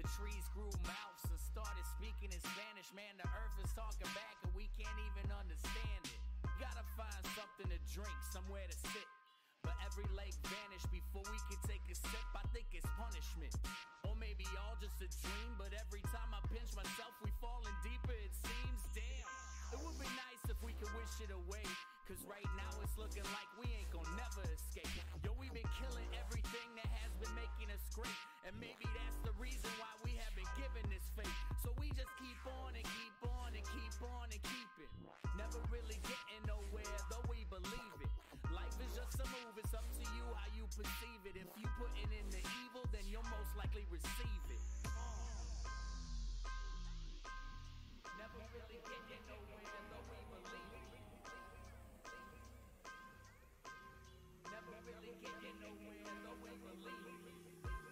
trees grew mouths and started speaking in Spanish. Man, the earth is talking back and we can't even understand it. Gotta find something to drink, somewhere to sit. But every lake vanished before we could take a sip. I think it's punishment, or maybe all just a dream. But every time I pinch myself, we falling deeper, it seems. Damn, it would be nice if we could wish it away, cause right now it's looking like we ain't gonna never escape. Yo, we been killing everything that has been making us great, and maybe that's the reason why we have been given this fate. So we just keep on and keep on and keep on and keep it. Never really getting nowhere, though we believe it. Life is just a move, it's up to you how you perceive it. If you putting in the evil, then you'll most likely receive it. Never really getting nowhere, though we believe it. Never really getting nowhere, though we believe it.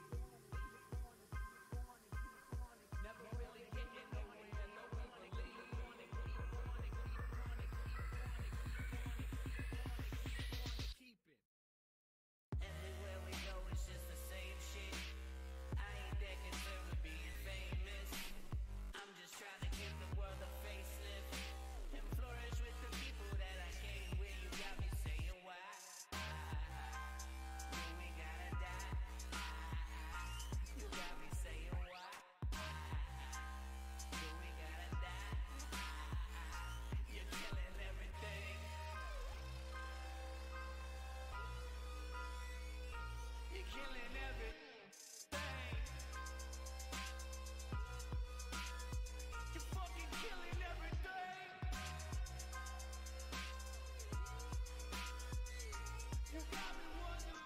Never really getting nowhere, though we believe it. Keep it. Everywhere we go, it's just the same shit. I ain't that concerned with being famous. I'm just trying to give the world a facelift and flourish with the people that I came with. You got me saying why? When we gotta die. You got me saying why? When we gotta die. You're killing everything. You're killing everything. You're fucking killing everything. You got me wondering.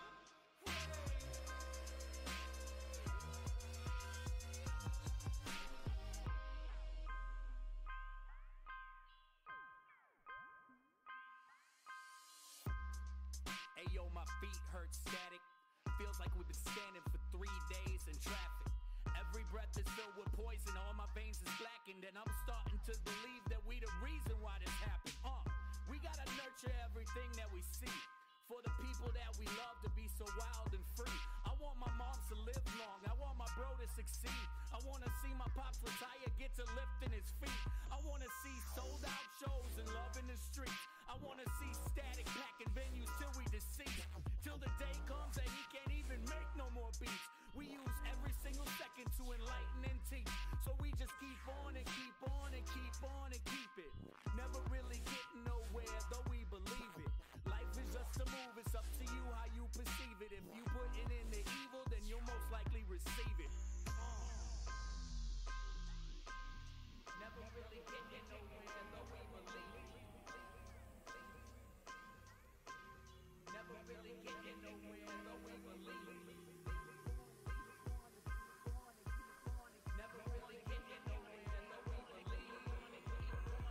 Hey yo, my feet hurt static. Feels like we've been standing for 3 days in traffic. Every breath is filled with poison, all my veins is blackened, and I'm starting to believe that we the reason why this happened. We gotta nurture everything that we see, for the people that we love to be so wild and free. I want my moms to live long, I want my bro to succeed. I wanna see my pops retire, get to lifting his feet. I wanna see sold out shows and love in the streets. I wanna see Static packing venues till we deceased, till the day comes that he can't even make no more beats. We use every single second to enlighten and teach, so we just keep on and keep on and keep on and keep it. Never really getting nowhere, though we believe it. Life is just a move, it's up to you how you perceive it. If you putting in the evil, then you'll most likely receive it. Never really getting nowhere, though we believe it. Never really getting nowhere, though we believe it. Never really getting nowhere, though we believe it.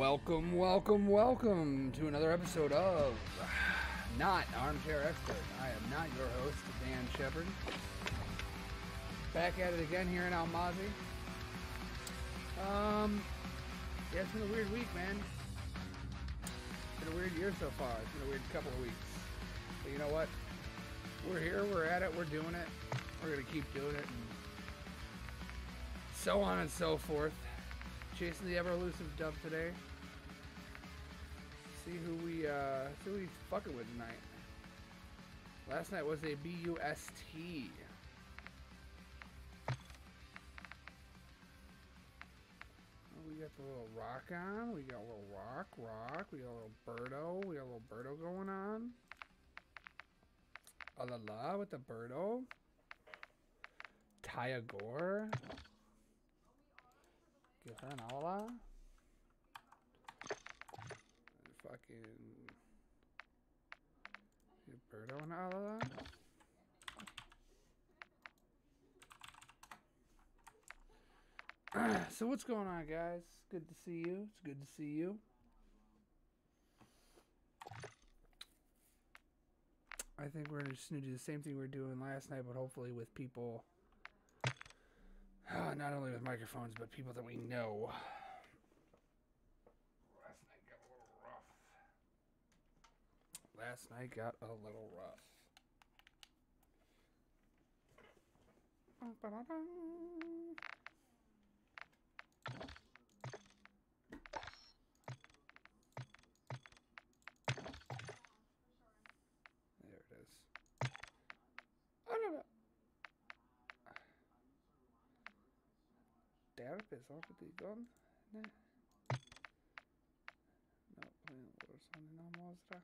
Welcome, welcome, welcome to another episode of Not Armchair Expert. I am not your host, Dan Shepard. Back at it again here in Al-Mazrah. Yeah, it's been a weird week, man. It's been a weird year so far. It's been a weird couple of weeks. But you know what? We're here, we're at it, we're doing it. We're going to keep doing it. And so on and so forth. Chasing the ever-elusive dove today. See who we fucking with tonight. Last night was a B-U-S-T. We got the little rock on. We got a little rock. We got a little birdo. We got a little birdo going on. A la la with the birdo. Taya Gore. Give her an a la. Fucking birdo and a la. So what's going on, guys? Good to see you. It's good to see you. I think we're just going to do the same thing we were doing last night, but hopefully with people, not only with microphones, but people that we know. Last night got a little rough. There it is. Oh, no. Therapist, har du igång? Nej. No, what's on the Al-Mazrah?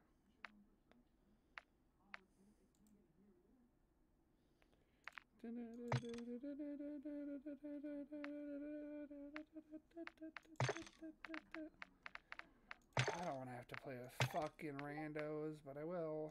I don't want to have to play with fucking randos, but I will.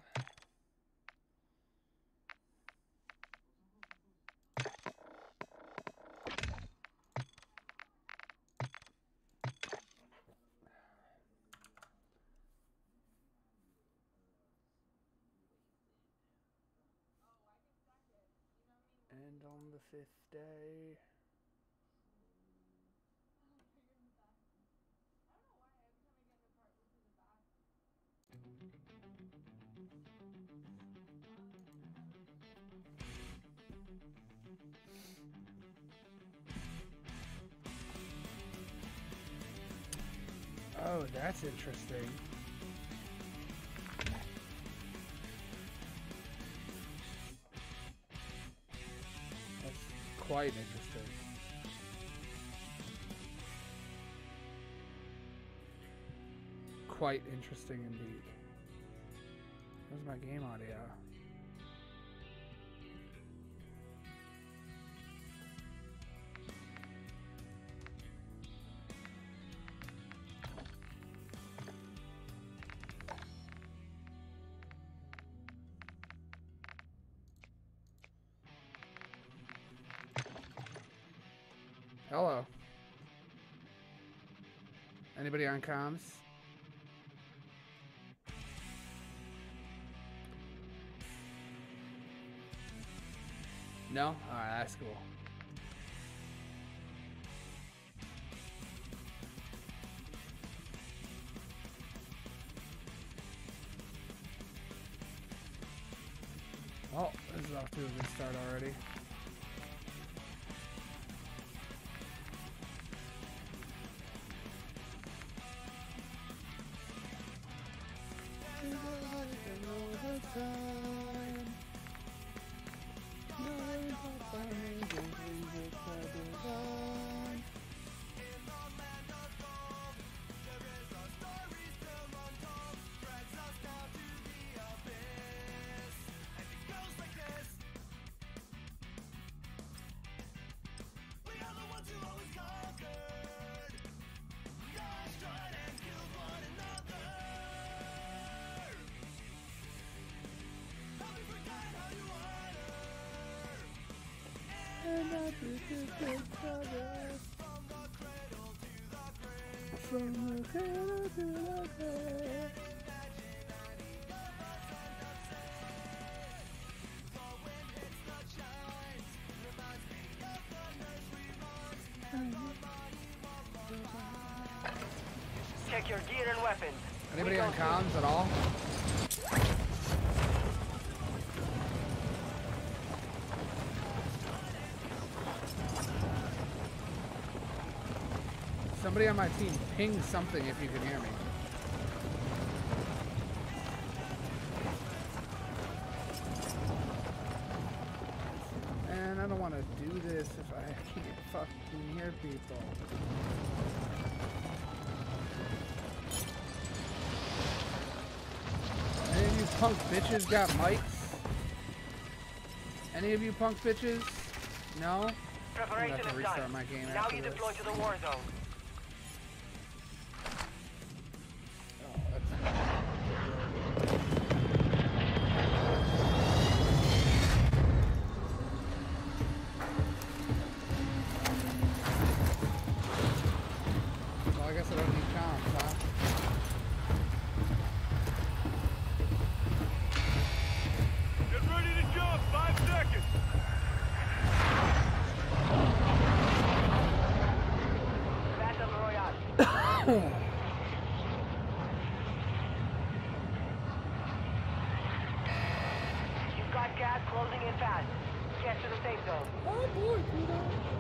And on the 5th day. Oh, that's interesting. Quite interesting. Quite interesting indeed. Where's my game audio? Hello. Anybody on comms? No? Alright, that's cool. Well, this is off to a good start already. From the cradle to the grave. Check your gear and weapons. Anybody on comms at all? Somebody on my team ping something if you can hear me. And I don't want to do this if I can't fucking hear people. Any of you punk bitches got mics? Any of you punk bitches? No? Preparation I'm gonna have to is restart done. my game Now after you this. deploy to the war zone. Oh, that's... Well, I guess I don't need comms, huh? Get ready to jump! 5 seconds! Battle Royale. You've got gas closing in fast. Get to the safe zone. Oh boy, Pluto.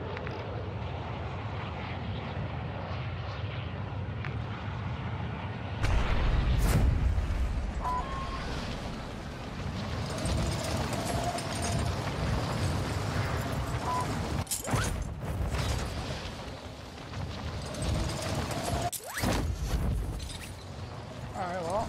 Alright, well.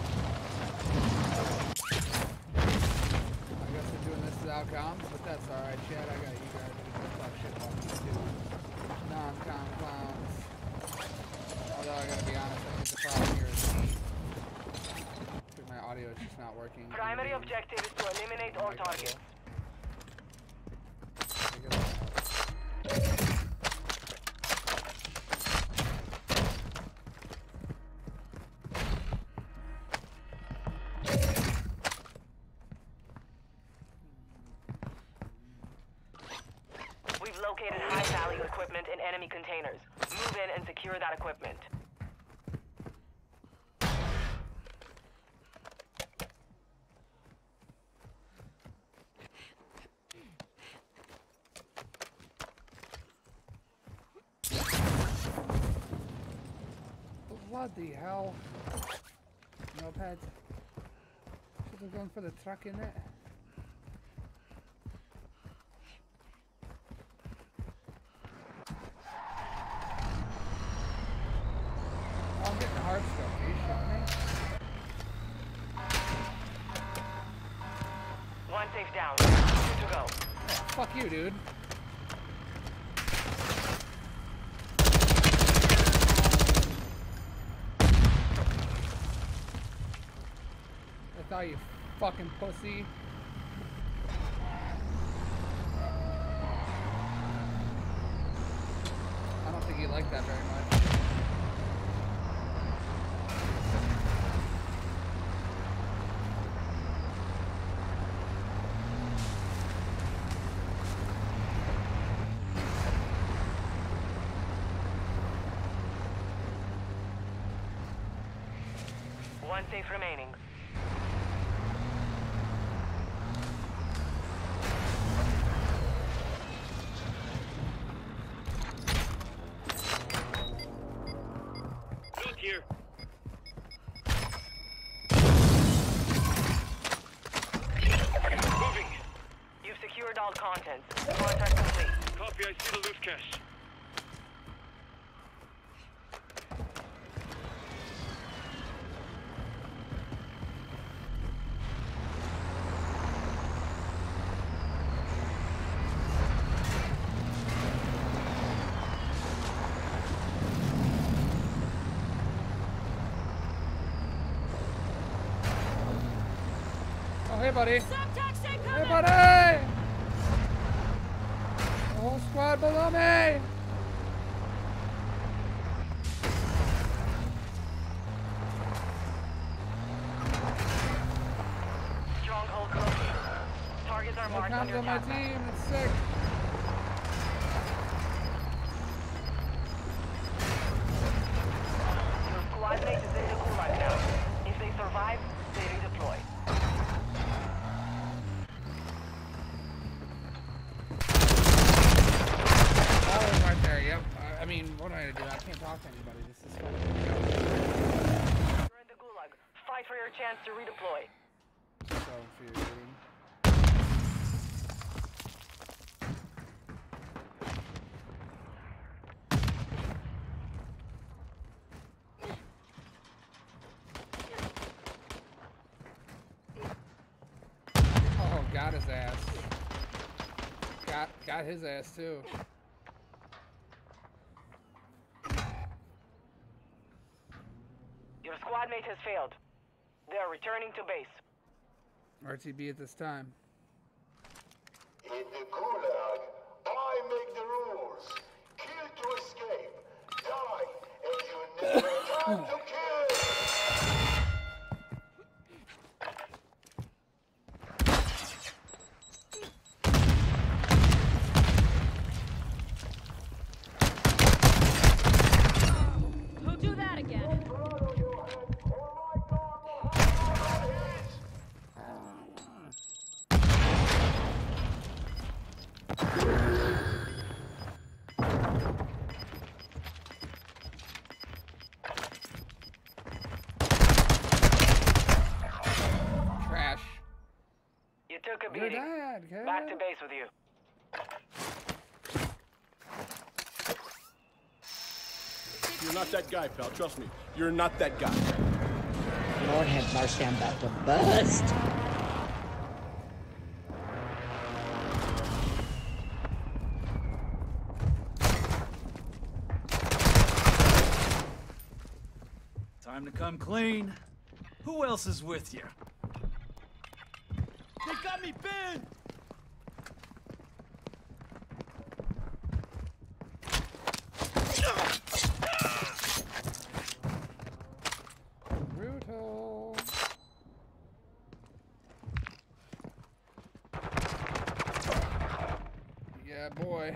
I guess we're doing this without comms, but that's alright, Chad. I got you guys who can talk shit about me too. Non-com clowns. Although I gotta be honest, I think the problem here is me. Because my audio is just not working. Primary objective is to eliminate all targets. Figure that out. We've located high-value equipment in enemy containers. Move in and secure that equipment. What the hell? Moped. Should have gone for the truck in it. Oh, I'm getting hard stuff. Are you shitting me? One safe down. 2 to go. Yeah, fuck you, dude. I thought you fucking pussy. I don't think you like that very much. One safe remaining. Look here. Moving. You've secured all contents. Contract complete. Copy, I see the loose cache. Oh, hey, buddy. Hey, buddy! The whole squad below me! star No marked on comms your on my attack map. team. It's sick. Your squad mate is in the gulag now. If they survive, they redeploy. Oh, right there. Yep. I mean, what am I gonna do? I can't talk to anybody. This is fun. You're in the gulag. Fight for your chance to redeploy. So infuriating. Oh, got his ass. Got his ass too. Your squad mate has failed. They are returning to base. RTB at this time. In the gulag, I make the rules. Kill to escape. Die, and you never time to kill. Don't do that again. Trash. You took a You're beating. dead, kid. Back to base with you. You're not that guy, pal. Trust me. You're not that guy. Lord have mercy, I'm about to bust. Time to come clean. Who else is with you? They got me pinned! Brutal. Yeah, boy.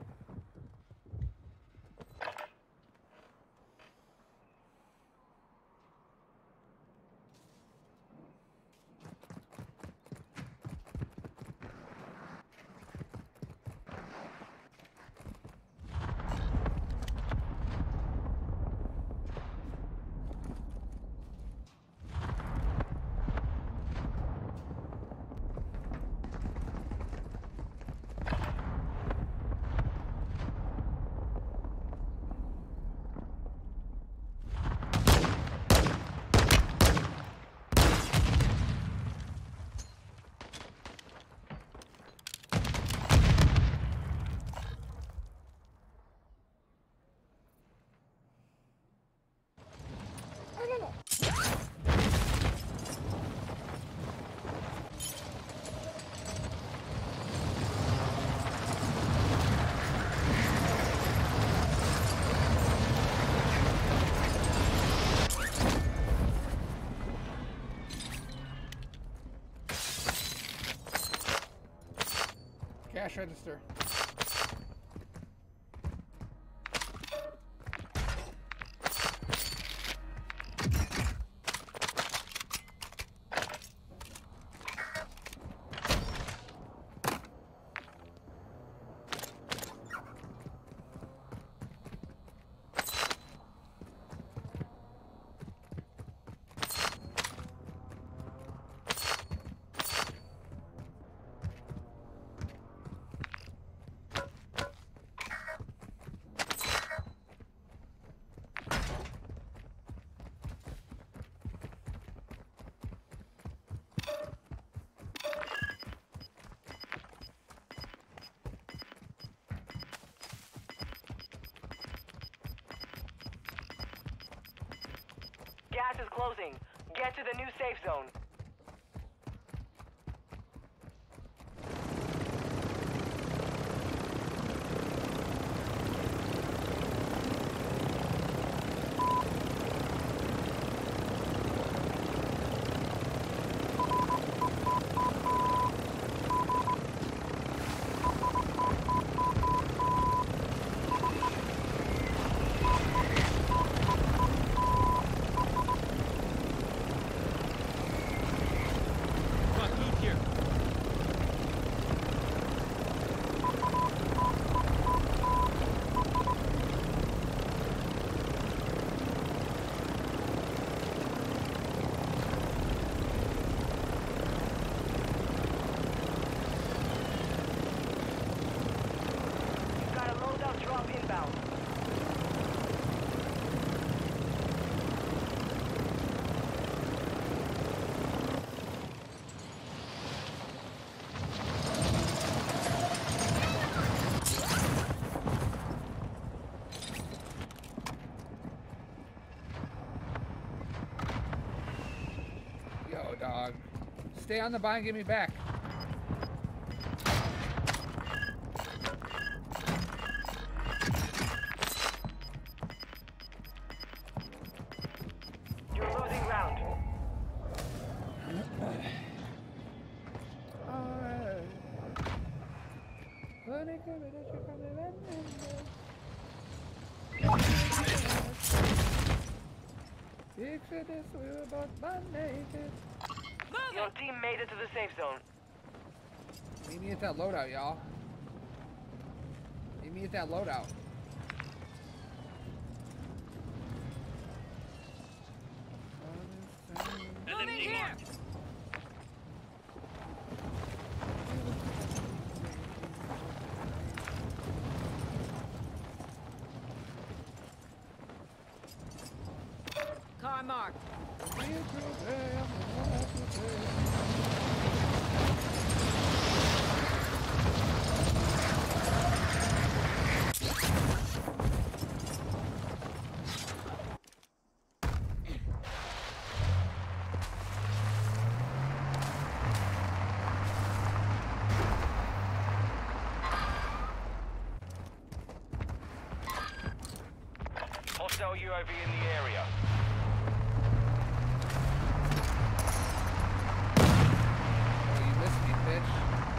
Cash register. Gas is closing. Get to the new safe zone. Stay on the vine, get me back. You're losing ground. Your team made it to the safe zone. Meet me at that loadout, y'all. Meet me at that loadout. Moving here. Car marked. Hostile UAV in the area. Oh, you missed me, bitch.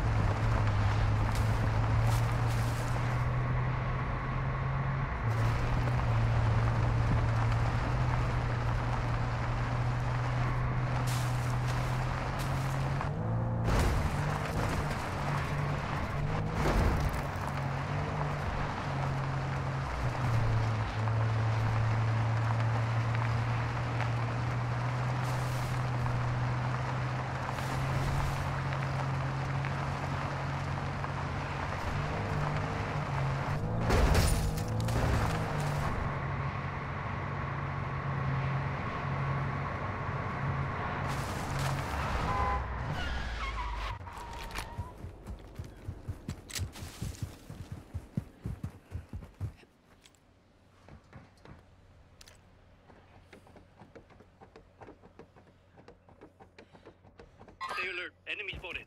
Stay alert. Enemy spotted.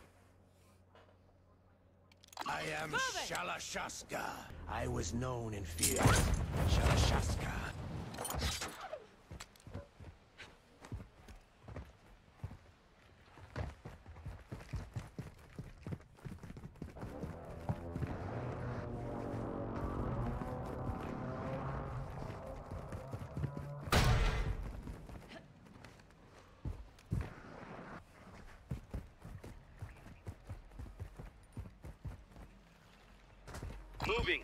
I am Shalashaska. I was known in fear. Shalashaska. Moving.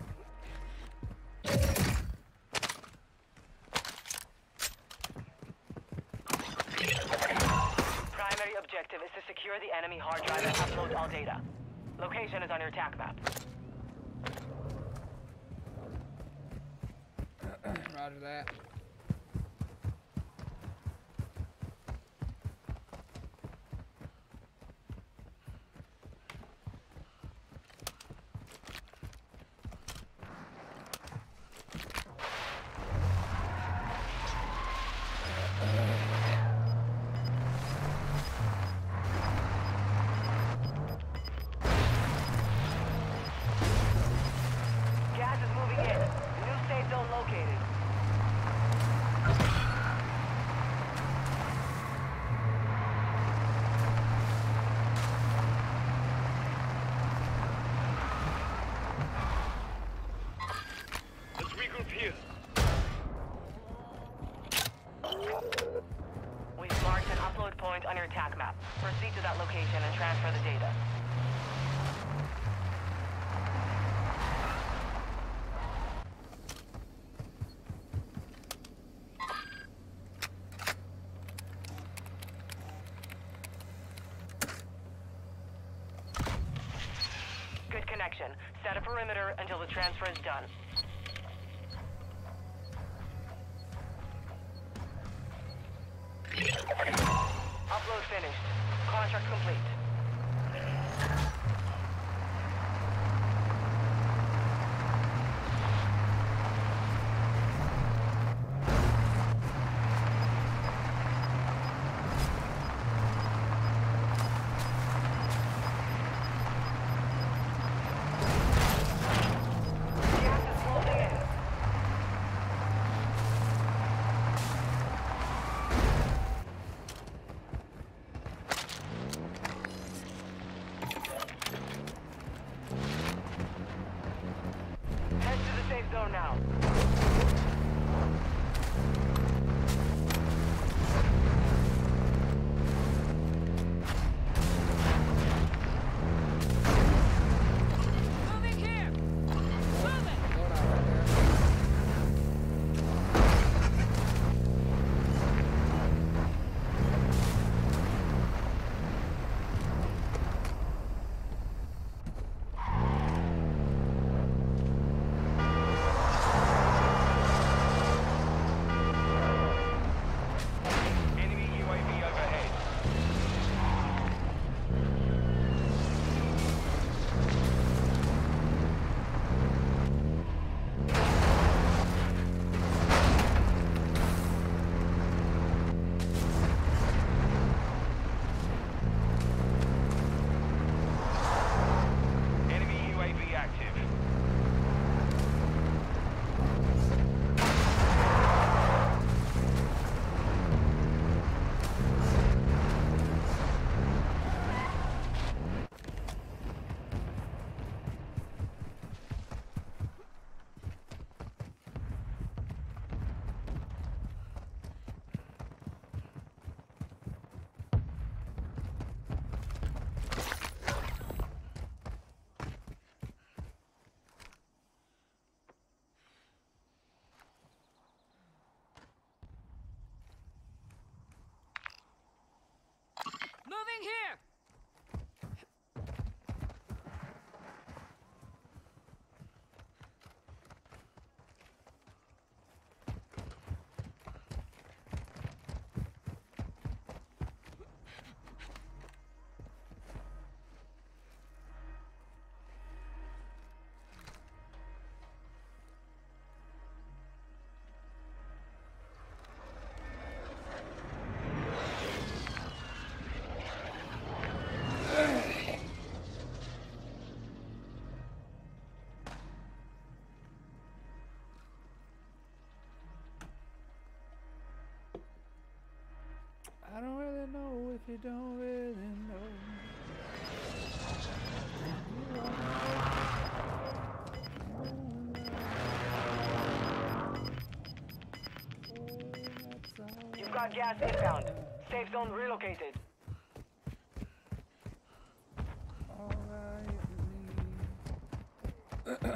Primary objective is to secure the enemy hard drive and upload all data. Location is on your TAC map. Roger that. Gas is moving in. New safe zone located. Let's regroup here. We've marked an upload point on your TAC map. Proceed to that location and transfer the data. Good connection. Set a perimeter until the transfer is done. Upload finished. Contract complete. Moving here! I don't really know if you don't really know. You've got gas inbound. Safe zone relocated. All right.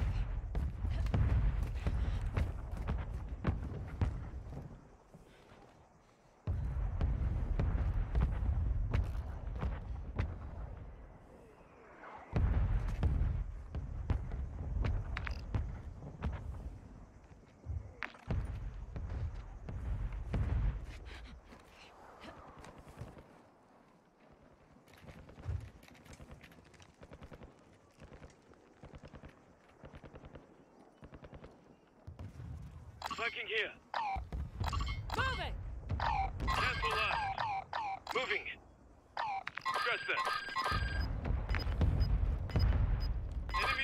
Flanking here. Moving! Cancel last. Moving. Stress that. Enemy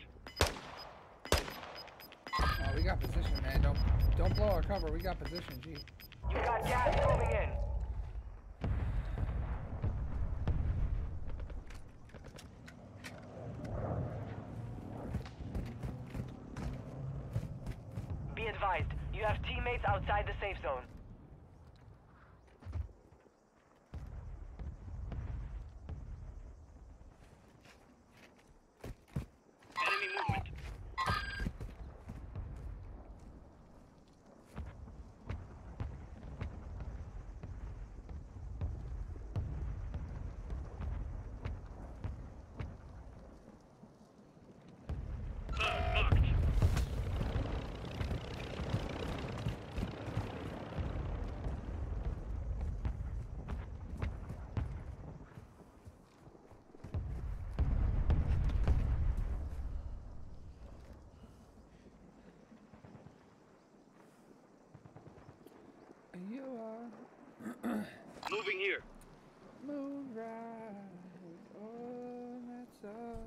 marked. Oh, we got position, man. Don't blow our cover. We got position, G. You got gas moving in. Be advised, you have teammates outside the safe zone. Enemy movement. Marked. You are Moving here. moon right. Oh, that's all.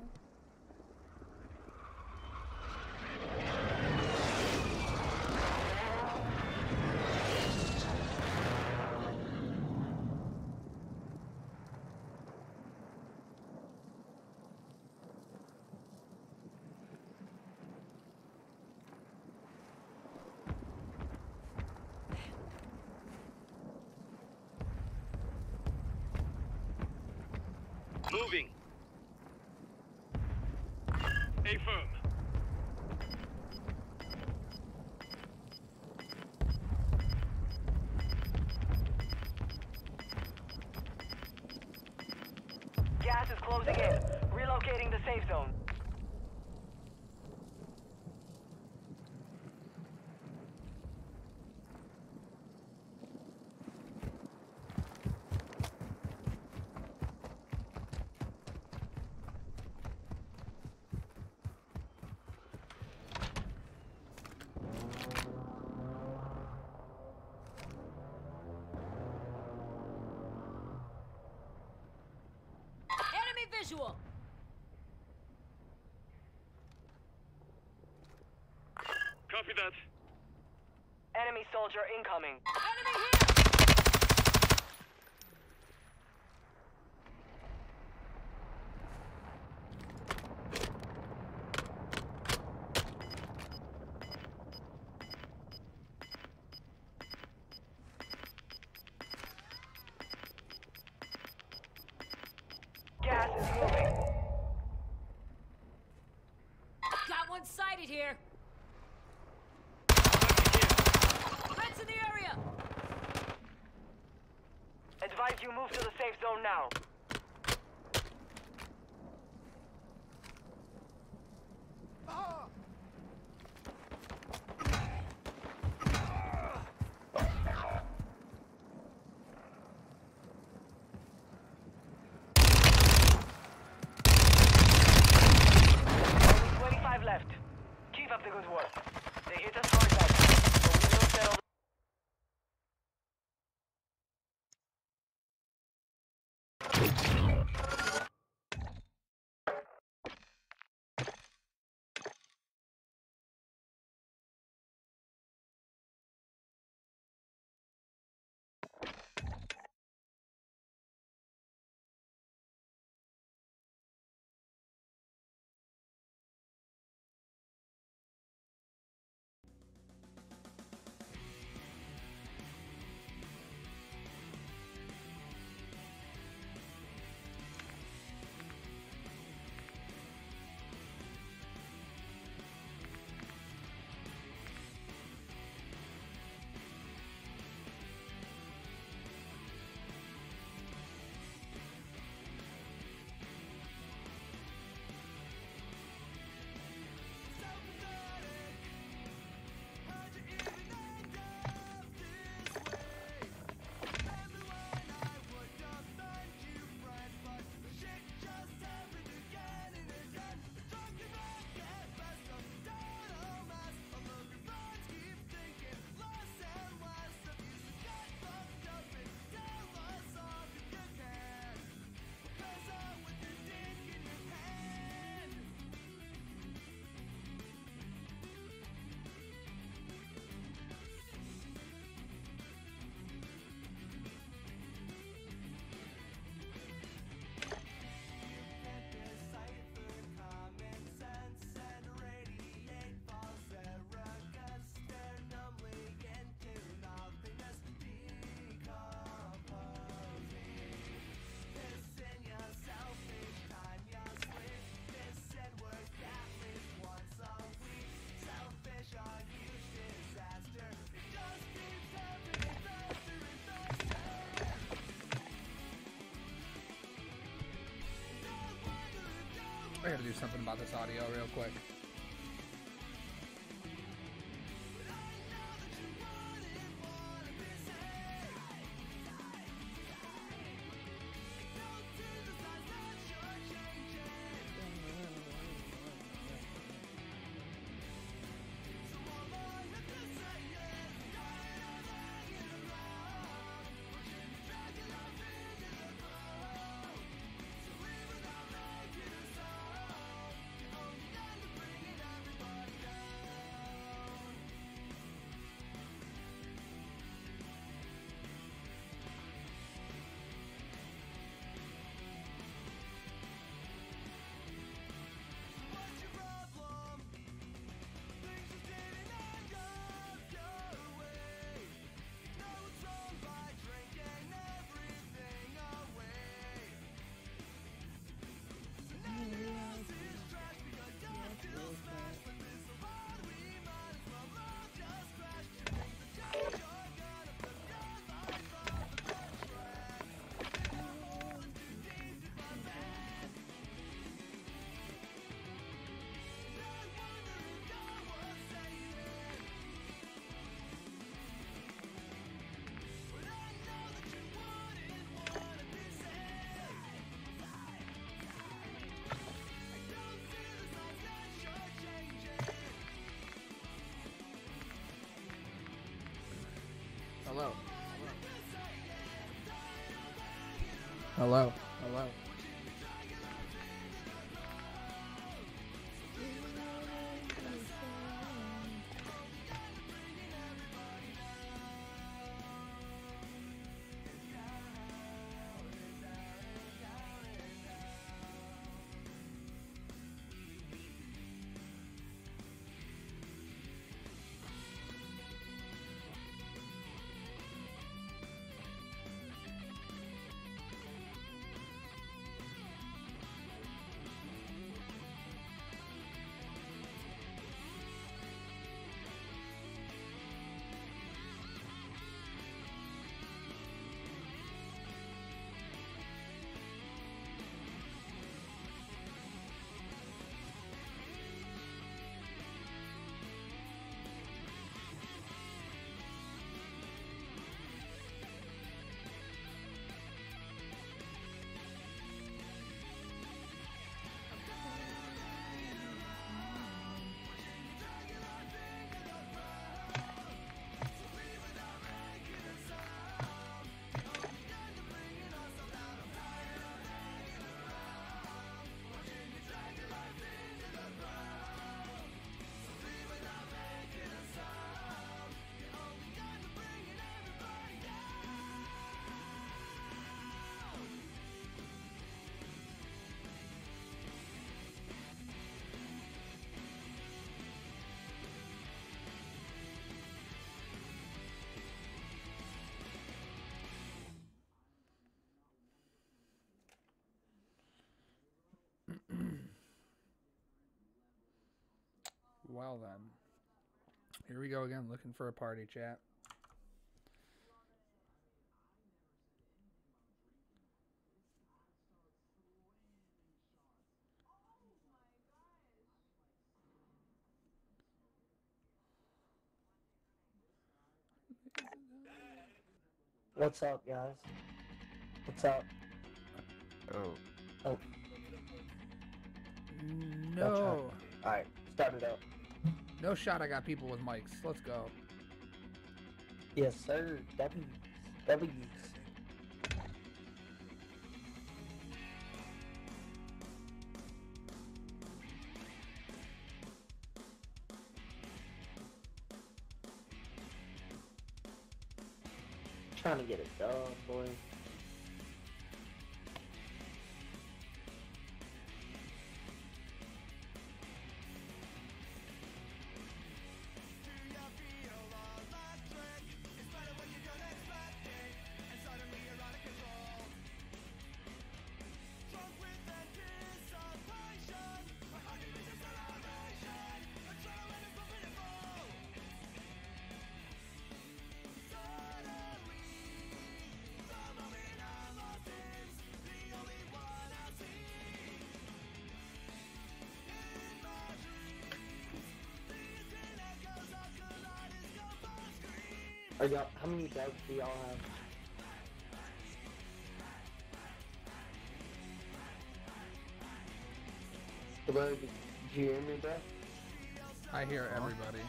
Moving. A firm. Gas is closing in. Relocating the safe zone. Enemy visual! Copy that. Enemy soldier incoming. Enemy here! Gas is moving. Got one sighted here. Threats in the area. Advise you move to the safe zone now. Only 25 left. Keep up the good work. They hit us hard back, but we will settle. I gotta do something about this audio real quick. Hello. Hello. Hello. Well then. Here we go again, looking for a party, chat. What's up, guys? What's up? Oh. Oh. No. Alright, start it up. No shot, I got people with mics. Let's go. Yes, sir. W's. W's. Trying to get it done, boy. Are y'all, how many dogs do y'all have? Hello, did you hear me, bro? I hear everybody.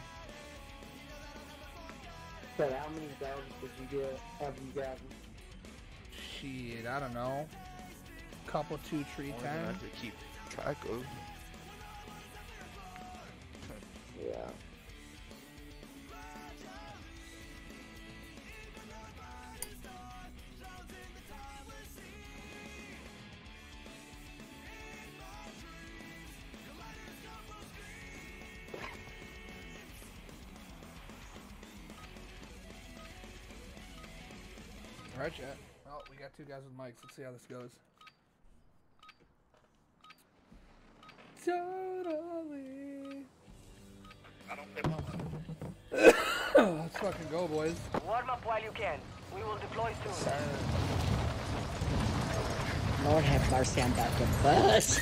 But how many dogs did you get? Have you gotten? Shit, I don't know. Couple 2, 3, 10. I have to keep track of. Yeah. Alright, chat. Oh, we got 2 guys with mics. Let's see how this goes. Totally. I don't play mama. Let's fucking go, boys. Warm up while you can. We will deploy soon. Lord have mercy, I'm about to bust.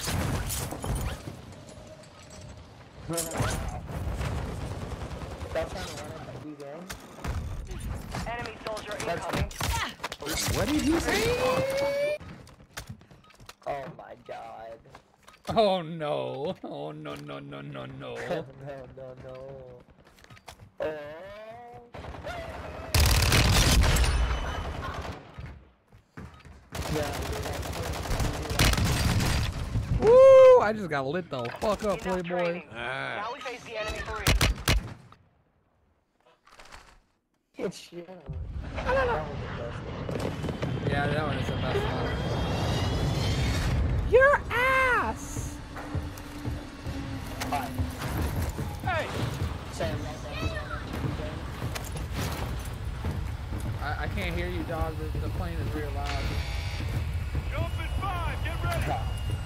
Enemy soldier incoming. What did he say? Oh my god. Oh no. Oh no, no, no, no, no. No, no, no. Oh. Woo! I just got lit the fuck up, playboy. Now we face the enemy for real. Good shit. Yeah, that one is the best one. Your ass! Hey! Sam, I can't hear you, dog. The plane is real loud. Jump in 5, get ready!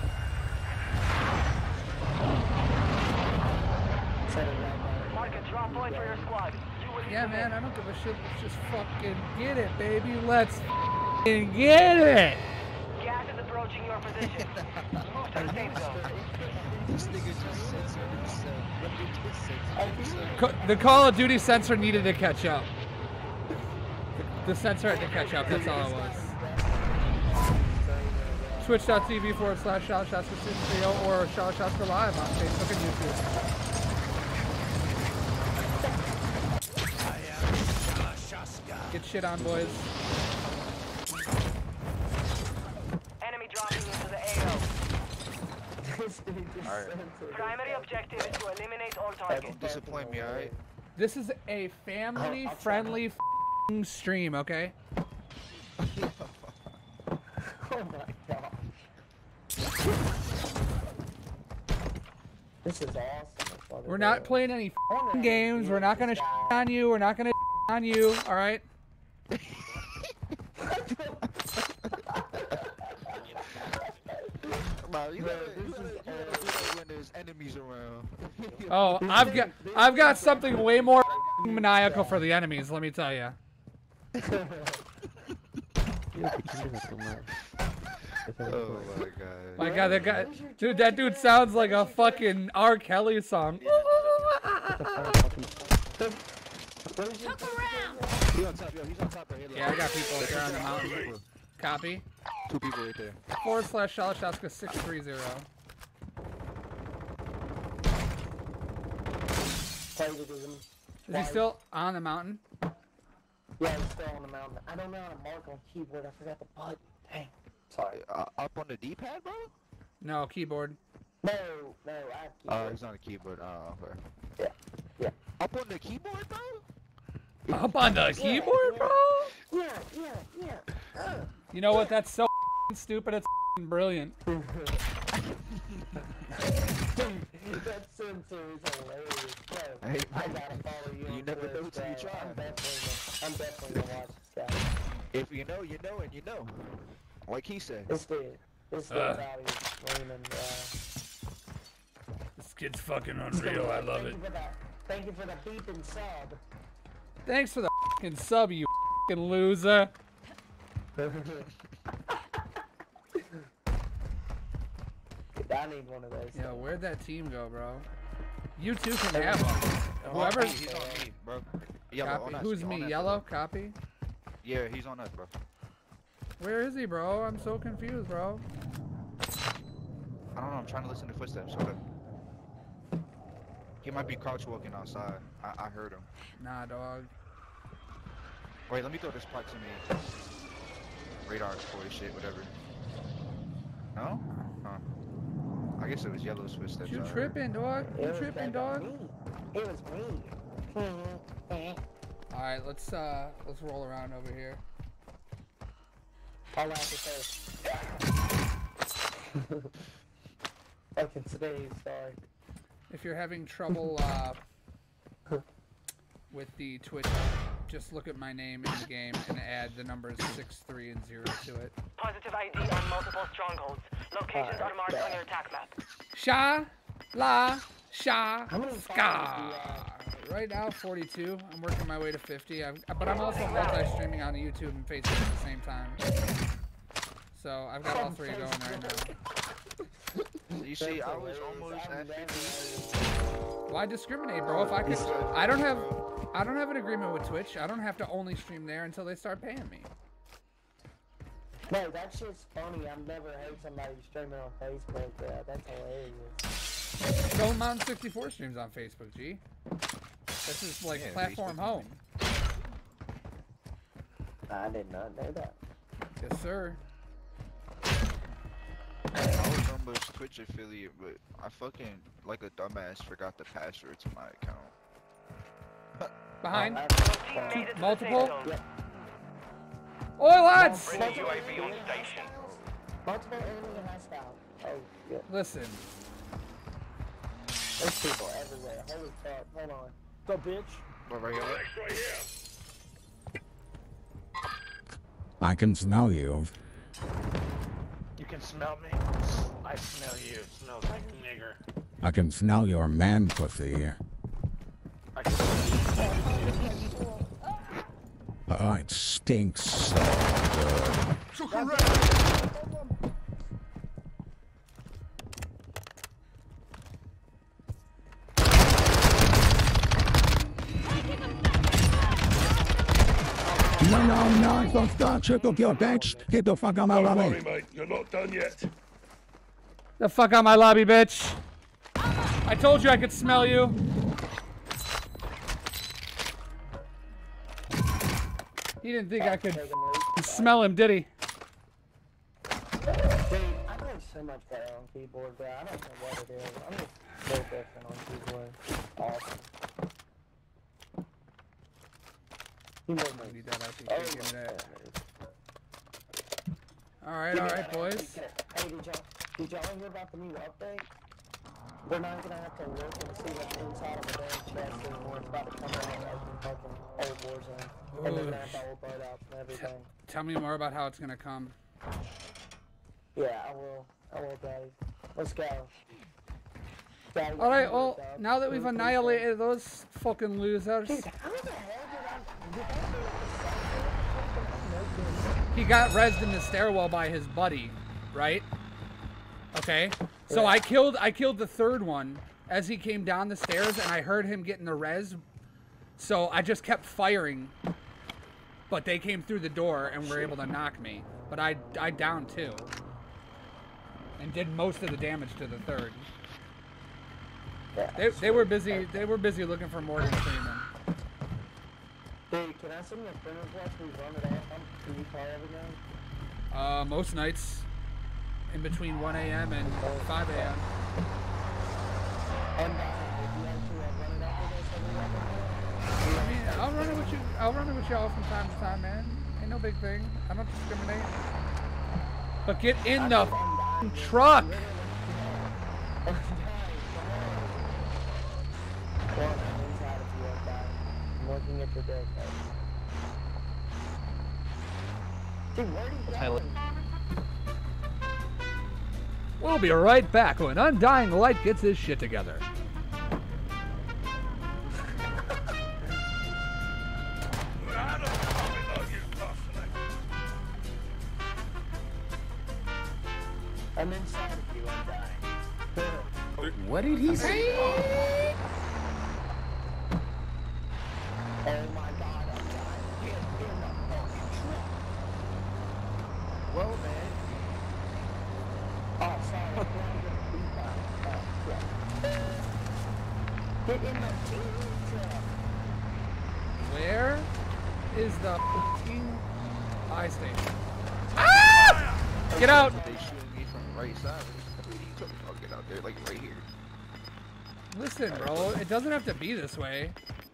Mark a drop point for your squad. Yeah, man, I don't give a shit. Let's just fucking get it, baby. Let's fucking get it! Gas is approaching your position. Move to the safe zone. This nigga just censored himself. The Call of Duty sensor needed to catch up. The sensor had to catch up, that's all it was. Twitch.tv/ShotShots or ShotShots for Live on Facebook and YouTube. Get shit on, boys. Enemy dropping into the AO. Alright. Primary objective is to eliminate all targets. Don't disappoint me, alright? This is a family-friendly stream, okay? Oh my god. This is awesome. We're not playing any games. We're not gonna on you. We're not gonna on you. All right. My Nah, you gotta do that when there's enemies around. Oh, I've got something way more maniacal for the enemies. Let me tell you. Oh my god. My God, that guy, dude, that dude sounds like a fucking R. Kelly song. Look around. He's on top, yo, he's on top right here. Yeah, I got people up there on the mountain. Copy. 2 people right there. /Shalashaska 630. Is he still on the mountain? Yeah, he's still on the mountain. I don't know how to mark on keyboard. I forgot the button. Dang. Sorry. Up on the D-pad, bro? No, keyboard. No, I have keyboard. Oh, he's on the keyboard. Oh, okay. Yeah. Up on the keyboard, bro? Up on the keyboard, bro? Yeah. You know what? That's so stupid. It's brilliant. That sensor is hilarious. Bro, Hey, I gotta follow you. You never know till you try. I'm definitely gonna watch this guy. If you know, you know, and you know. Like he said. This dude out here screaming. This kid's fucking unreal. I love it. Thank you for the beeping sub. Thanks for the fucking sub, you fucking loser. I need one of those. Yo, where'd that team go, bro? You two can have one. Whoever. He's on me, bro. Yellow, Copy. on us. Who's On me? us, Yellow? bro. Copy. Yeah, he's on us, bro. Where is he, bro? I'm so confused, bro. I don't know, I'm trying to listen to footsteps. Hold up. He might be crouch walking outside. I heard him. Nah, dog. Wait, let me throw this proximity. Radar boy shit, whatever. No? Huh. I guess it was Yellow's footsteps. You tripping, dog? You tripping, dog? It was me. Alright, let's roll around over here. I'll laugh at first. Fucking today's sorry. If you're having trouble with the Twitch, just look at my name in the game and add the numbers 6, 3, and 0 to it. Positive ID on multiple strongholds. Locations are marked on your attack map. Ska. Right now, 42. I'm working my way to 50. But I'm also multi-streaming on YouTube and Facebook at the same time. So I've got all 3 going right now. You see, I was almost at 50. Why discriminate, bro? If I could, I don't have an agreement with Twitch. I don't have to only stream there until they start paying me. No, that shit's funny. I've never heard somebody streaming on Facebook. Yeah, that's hilarious. Stone Mountain 64 streams on Facebook, G. This is like platform home. I did not know that. Yes, sir. I was almost Twitch affiliate, but I fucking, like a dumbass, forgot the password to my account. Behind? Team made it to the Multiple? safe zone. Oi, lads! Friendly UAV on station. Multiple enemy hostile. Oh, shit. Listen. There's people everywhere. Holy fuck. Hold on. Go, bitch. What, right here? Right here. I can smell you. You can smell me? I smell you. It smells like a nigger. I can smell your man pussy. I can Oh, it stinks so good. No, don't start, triple kill, bitch. Get the fuck out of my Don't lobby. worry, mate. You're not done yet. The fuck out my lobby, bitch. I told you I could smell you. He didn't think I could smell him, did he? Dude, I play so much better on keyboard, bro. I don't know what it is. I'm just so different on keyboard. Awesome. I need that IP. Give me that. Alright, boys. Hey, did y'all hear about the new update? We're not gonna have to look and see what's inside of a damn chest anymore. It's about to come out and open fucking old Warzone. And they're gonna have the old loadouts and everything. Tell me more about how it's gonna come. Yeah, I will, Daddy. Let's go. All right, well, now that we've annihilated those fucking losers, he got rezzed in the stairwell by his buddy, right? Okay, so I killed the third one as he came down the stairs, and I heard him getting the res, so I just kept firing, but they came through the door and were able to knock me, but I downed two, and did most of the damage to the third. They were busy looking for Morgan Freeman. Dude, can I send you a printer plus we run it off? Can you call every day? Most nights, in between 1 a.m. and 5 a.m. And if you actually run it off with us every day? I mean, I'll run it with you. I'll run it with y'all from time to time, man. Ain't no big thing. I don't discriminate. But get in the truck. I'm looking at your dick. Dude, where do you go? We'll be right back when Undying Light gets his shit together. I'm inside of you, Undying. What did he say? Oh my god, Undying. Get in the fucking truck. Whoa, man. Oh, sorry. Get in the truck. Where is the fucking eye station? Ah! Get out! They shooting me from the right side. I'll get out there, like right here. Listen, bro, it doesn't have to be this way.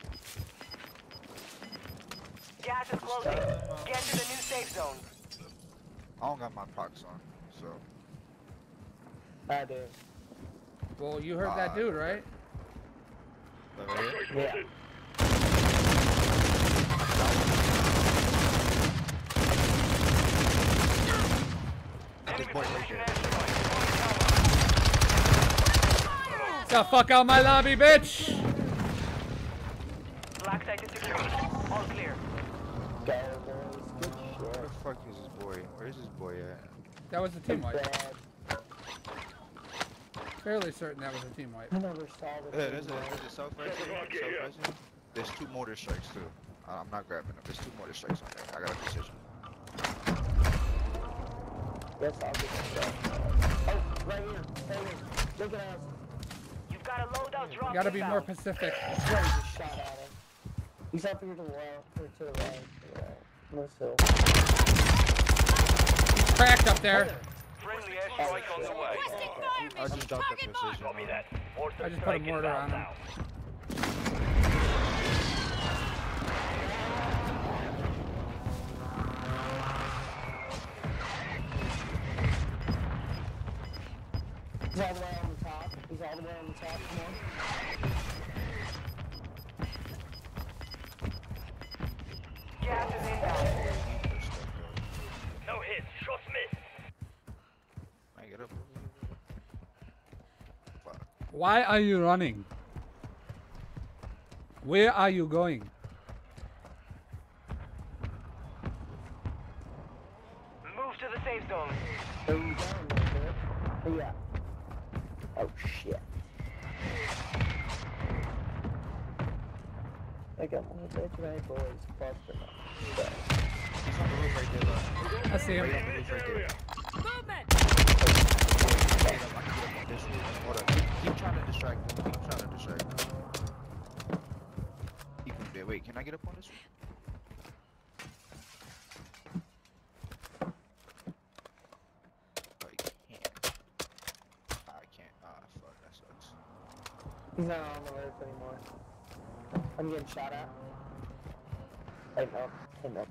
Gas is closing. Get to the new safe zone. I don't got my procs on, so. I do. Well, you heard that dude, right? Yeah. Get the fuck out my lobby, bitch! Black site is secure. All clear. Go, boys. Good shit. Where the fuck is this boy? Where's this boy at? That was a team wipe. Fairly certain that was a team wipe. I never saw this. Yeah, there's a self-rescue. There's 2 mortar strikes too. I'm not grabbing them. There's 2 mortar strikes on there. I got a precision. Yes, I'll get that. Oh, right here. Right here. Look at us. You've got a loadout drop. You gotta be more Pacific. That's why you just shot at him. He's up here to the left, or to the right. Let's go. He's cracked up there. Friendly airstrike on the way. I just dropped the precision. Copy that. I just put a mortar on him. He's all the way on the top. He's all the way on the top. Come on. Gas is inbound. No hits. Shots missed. I get up. Fuck. Why are you running? Where are you going? Move to the safe zone. There you go, man. Oh, yeah. Oh, shit. I got one of those tonight, boys. Busting up. He's on the roof right there, though. I see him. Right on the roof right there. Movement! Hold up. Keep trying to distract him. Keep trying to distract him. Keep him there. Wait, can I get up on this one? Oh, you can't. I can't. Ah, fuck. That sucks. He's not on the roof anymore. I'm getting shot at. Hey, no. Hey, no.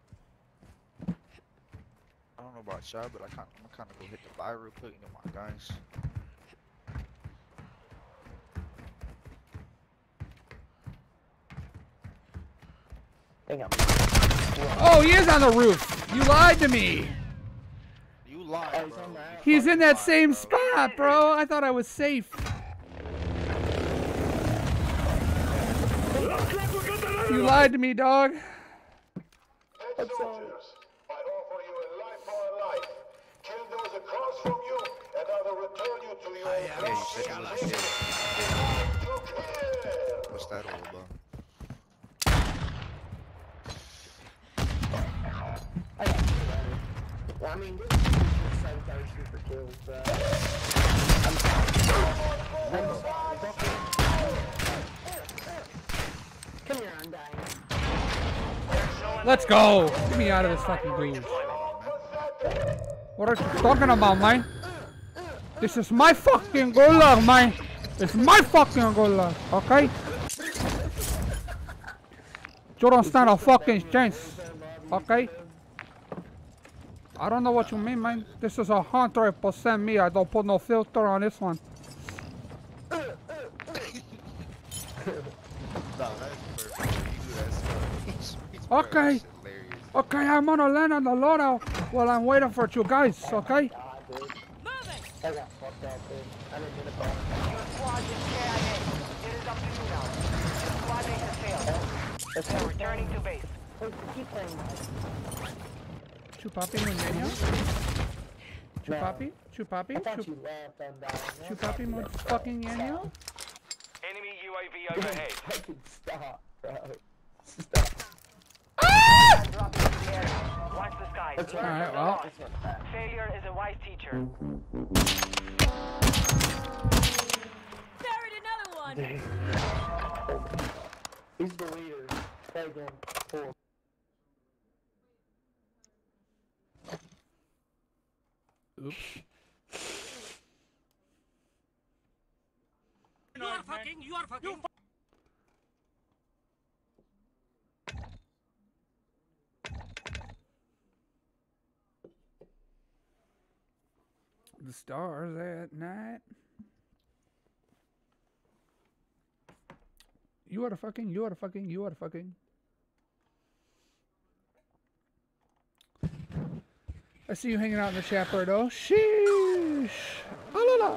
I don't know about y'all, but I'm kind of go hit the buy real quick. You know my guys. Hang on. Oh, he is on the roof! You lied to me! You lying, bro. He's in that same spot, bro. I thought I was safe. You lied to me, dog. Dead soldiers, I offer you a life for a life. Kill those across from you, and I will return you to your What's that all about? Well, I mean, this is just so super kills, but come here, Undying. Let's go. Get me out of this fucking booth. What are you talking about, man? This is my fucking gulag, man. It's my fucking gulag, okay? You don't stand a fucking chance, okay? I don't know what you mean, man. This is 100% me. I don't put no filter on this one. Okay. Okay, I'm gonna land on the loadout while I'm waiting for you guys, okay? I got fucked up, dude. I didn't get a ball. Your squad is KIA. It is up to you now. Your squad mate has failed. They're returning to base. Keep playing. Chupapi Muñeño? Chupapi? Chupapi? Chupapi motherfucking Ñeño? Enemy UAV overhead. Stop, bro. Stop. Watch the skies. Alright, well. Failure is a wise teacher. Buried another one. He's the leader. Play again. Cool. Oops. You are fucking. The stars at night. You are the fucking. I see you hanging out in the chat, Birdo. Sheesh. Alala.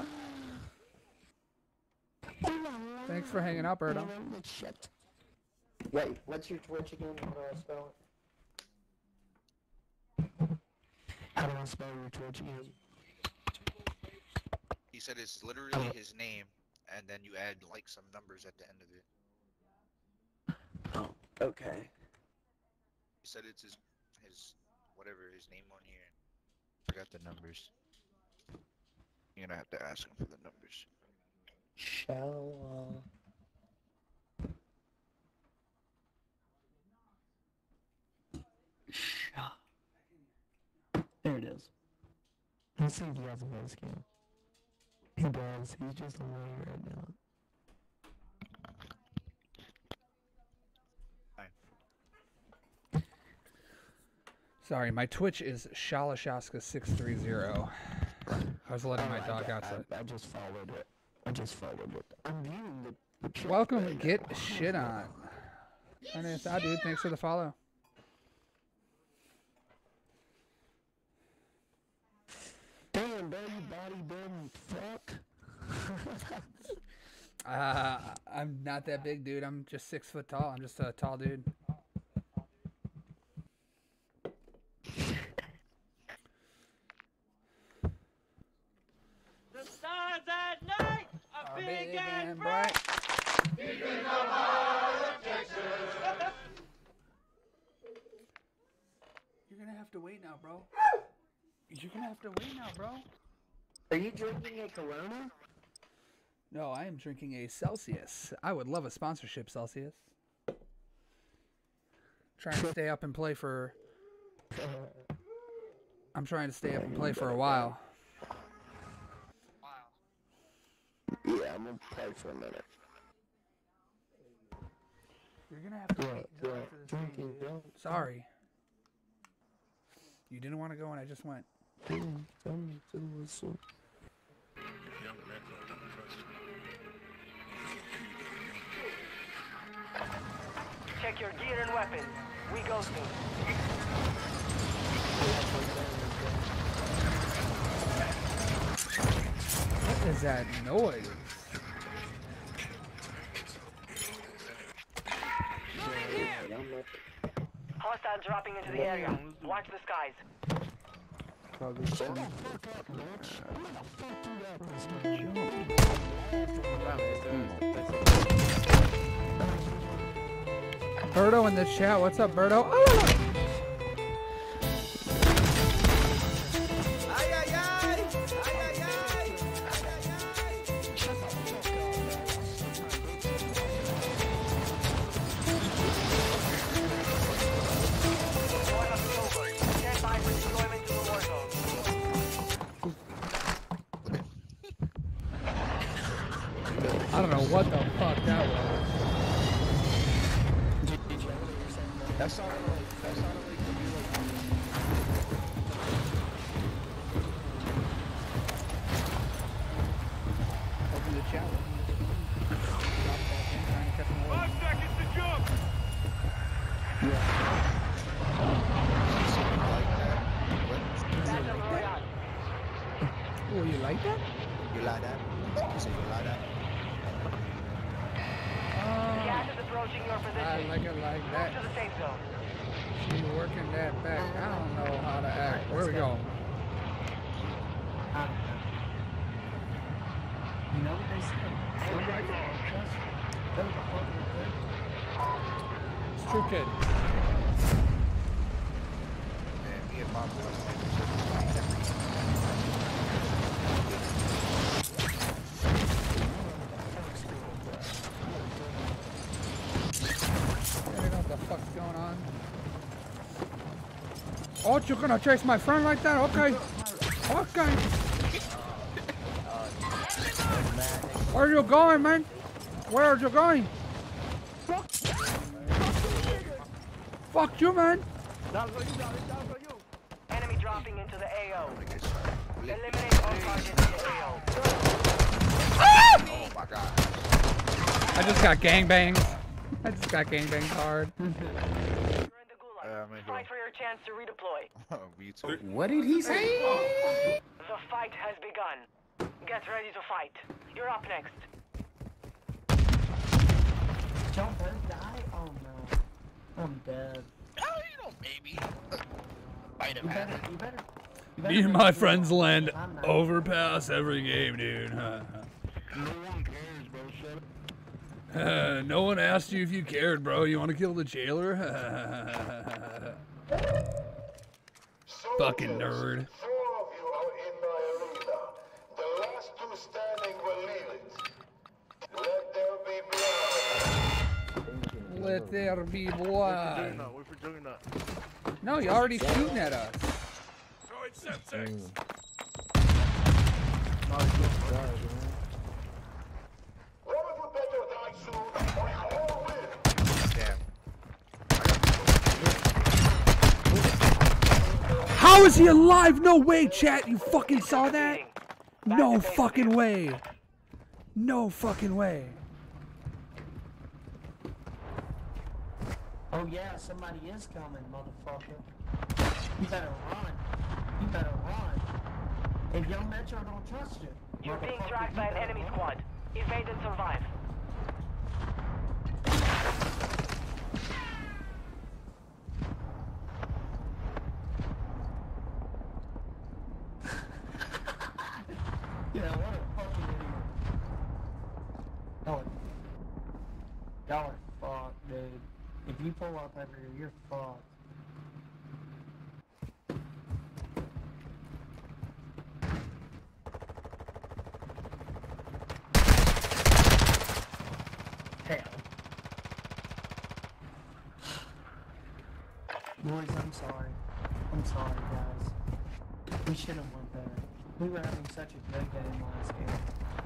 Thanks for hanging out, Birdo. Wait, what's your Twitch again? How do I spell it? How do I spell your Twitch again? He said it's literally his name, and then you add like some numbers at the end of it. Oh, okay. He said it's his whatever his name on here. Forgot the numbers. You're gonna have to ask him for the numbers. There it is. Let's see if he has a voice cam. He does. He's just away right now. Sorry, my Twitch is Shalashaska630. I was letting my dog outside. I just followed it. I'm viewing the Welcome, get shit on. My name's dude. Thanks for the follow. Damn, bro, you bodybuilding fuck. I'm not that big, dude. I'm just 6 foot tall. I'm just a tall dude. The stars at night are big and bright. Deep in the heart of Texas. You're gonna have to wait now, bro. You're gonna have to wait now, bro. Are you drinking a Corona? No, I am drinking a Celsius. I would love a sponsorship, Celsius. Trying to stay up and play for... I'm trying to stay up and play for a while. Yeah, I'm gonna play for a minute. You're gonna have to wait until after this game, dude. Sorry. You didn't want to go and I just went. Check your gear and weapons. We go soon. was that noise? Hostile dropping into the area. Watch the skies. Birdo in the chat. What's up, Birdo? Oh! I don't know what the fuck that was. That sounded like Open the chat. 5 seconds to jump. Oh, you like that? You like that? You say you like that? Gas is approaching your position. I like it like that. Move to the safe zone. She's working that back. I don't know how to act. Where we go? You know what they say? It's true, kid. Man, me and my boys. I don't know what the fuck's going on. Oh, you're gonna chase my friend like that? Okay. Okay. Where are you going, man? Where are you going? Fuck you, man. Enemy dropping into the AO. Eliminate all targets in the AO. Ah! Oh my god. I just got gangbanged. I just got gangbanged hard. Fight for your chance to redeploy. What did he say? The fight has begun. Get ready to fight. You're up next. John Burns die? Oh no. I'm dead. Oh, you know, baby. Fight him, man. You better. Me and my friends land overpass every game, dude. No one cares, bro. Shut up. No one asked you if you cared, bro. You want to kill the jailer? Fucking nerd. 4 of you are in my arena. The last 2 standing will leave it. Let there be blood. Let there be blood. Wait for Juggernaut. No, you're already shooting at us. How is he alive? No way, chat. You fucking saw that? No fucking way. No fucking way. Oh yeah, somebody is coming, motherfucker. You better run. You better run. If Young Metro don't trust you. You're being tracked by an enemy squad. Evade and survive. Yeah, what a fucking idiot. Y'all are fucked, dude. If you pull up over here, you're fucked. Hell. Boys, I'm sorry. I'm sorry, guys. We should have went better. We were having such a good game last game.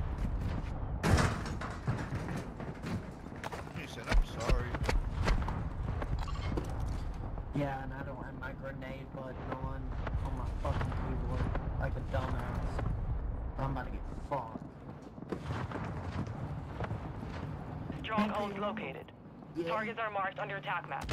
He said, I'm sorry. Yeah, and I don't have my grenade button on my fucking keyboard like a dumbass. I'm about to get fucked. Strongholds located. Targets are marked on your attack map.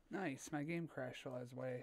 Nice. My game crashed while I was away.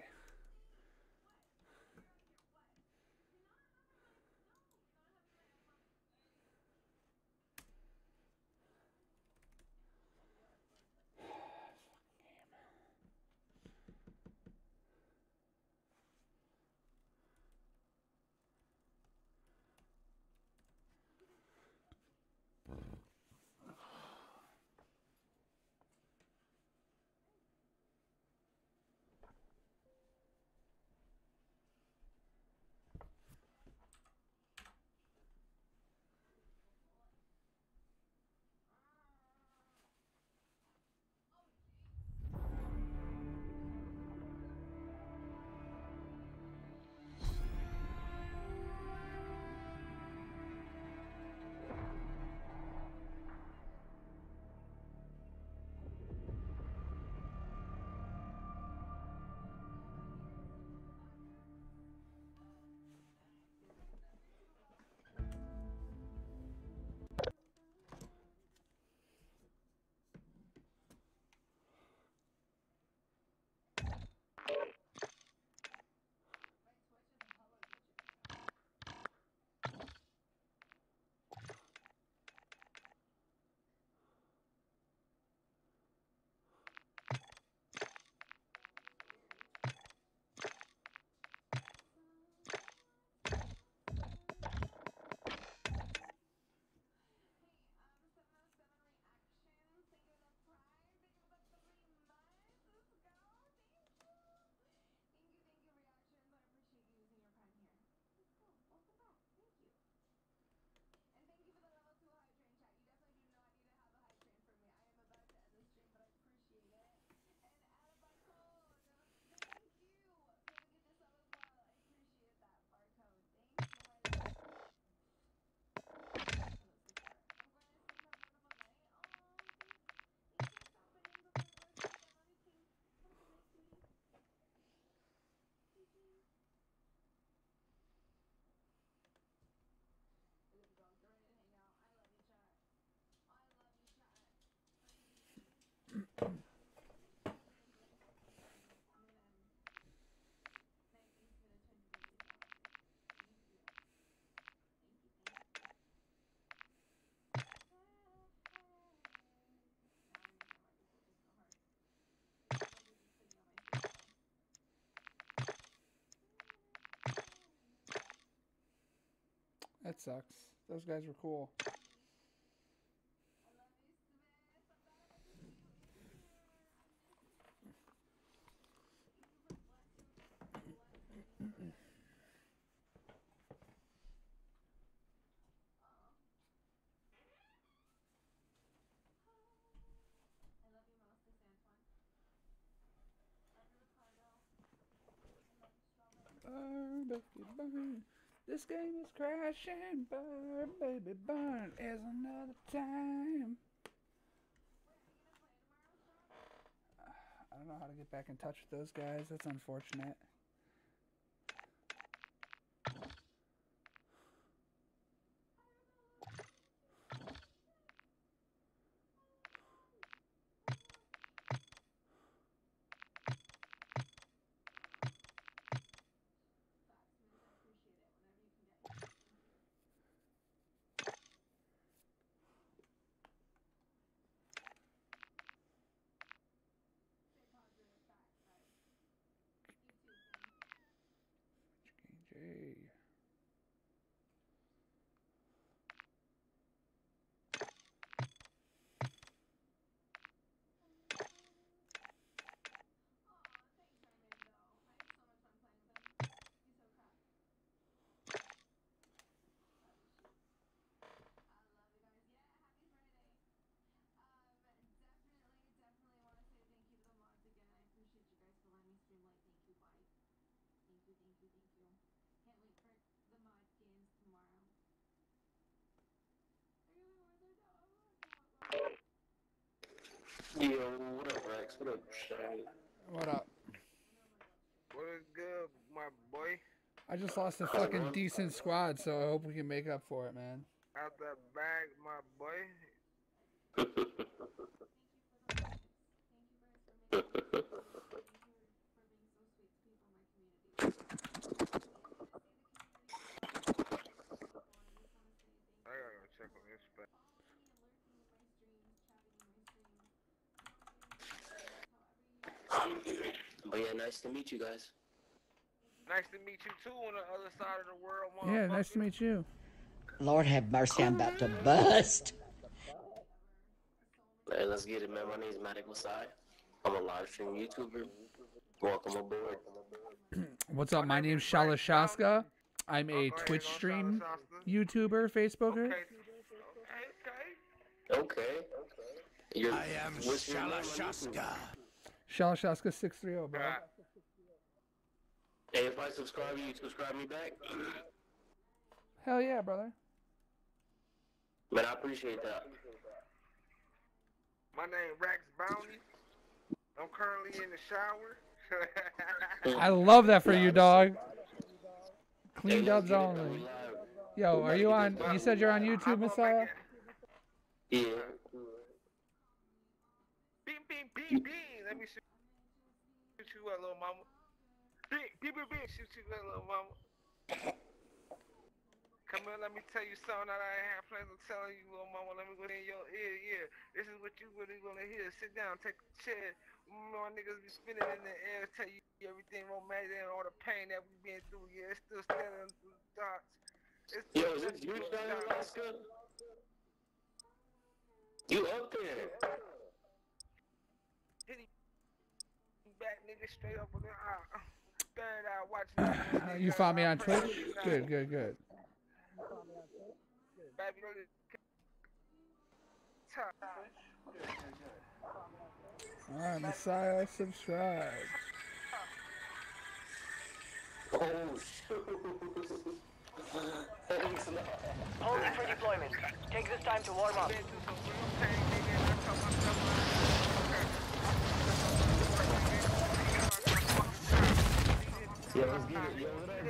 That sucks. Those guys were cool. Burn, baby, burn. This game is crashing. Burn, baby, burn. Is another time. I don't know how to get back in touch with those guys. That's unfortunate. Jay. Yo, what up, Rex? What up, Shane? What up? What is good, my boy? I just lost a fucking decent squad, so I hope we can make up for it, man. Out that bag, my boy. gotta go check on this spec. But yeah, nice to meet you guys. Nice to meet you too on the other side of the world, Yeah, motherfucker. nice to meet you. Lord have mercy, I'm about to bust. Hey, let's get it, man. My name's Medical Side. I'm a live stream YouTuber. Welcome aboard. What's up? My name's Shalashaska. I'm a Twitch stream YouTuber, Facebooker. Okay. I am Shalashaska. Shalashaska 630, bro. Hey, if I subscribe you subscribe me back? Hell yeah, brother. Man, I appreciate that. My name Rax Bounty. I'm currently in the shower. I love that for you, dog. Clean dubs only. Yo, are you on? You said you're on YouTube, Messiah? Yeah. Beep, beep, beep, beep. Let me shoot you up, little mama. Beep, beep, beep, beep. Shoot you up, little mama. Come here, let me tell you something that I ain't have plans of telling you, little mama. Let me go in your ear, yeah. This is what you really gonna hear. Sit down, take a chair. My niggas be spinning in the air, tell you everything romantic and all the pain that we been through. Yeah, it's still standing through the dots. Yo, is this you down in Alaska? You up there? Hit him back, nigga, straight up on the eye. Third eye, watching. You found me on Twitch? Good, good, good. Baby, Alright, Messiah, subscribe. Oh, shoot. Holding for deployment. Take this time to warm up. Yeah, let's get it. Yo, what up,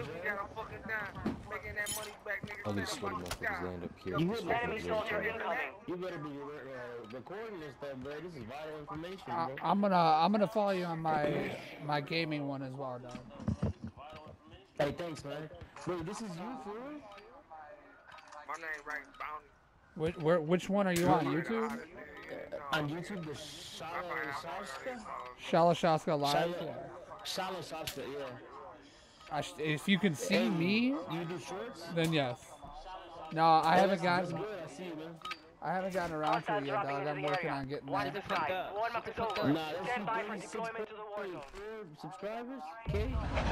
all these sweaty motherfuckers land up here. Enemy soldier incoming. You better be recording this stuff, bro. This is vital information, bro. I'm gonna follow you on my gaming one as well, dog. Hey, thanks, man. Wait, this is you, for real? My name Rax Bounty. Which one are you on? YouTube? On YouTube, the Shalashaska? Shalashaska Live? Shalashaska, yeah. If you can see me, you do shorts? Then yes. No, I haven't gotten. I haven't gotten around to it yet, dog. I'm working on getting Watch there. the sky. Warm up is over. Nah, Stand by for deployment to the war zone. Subscribers? Okay.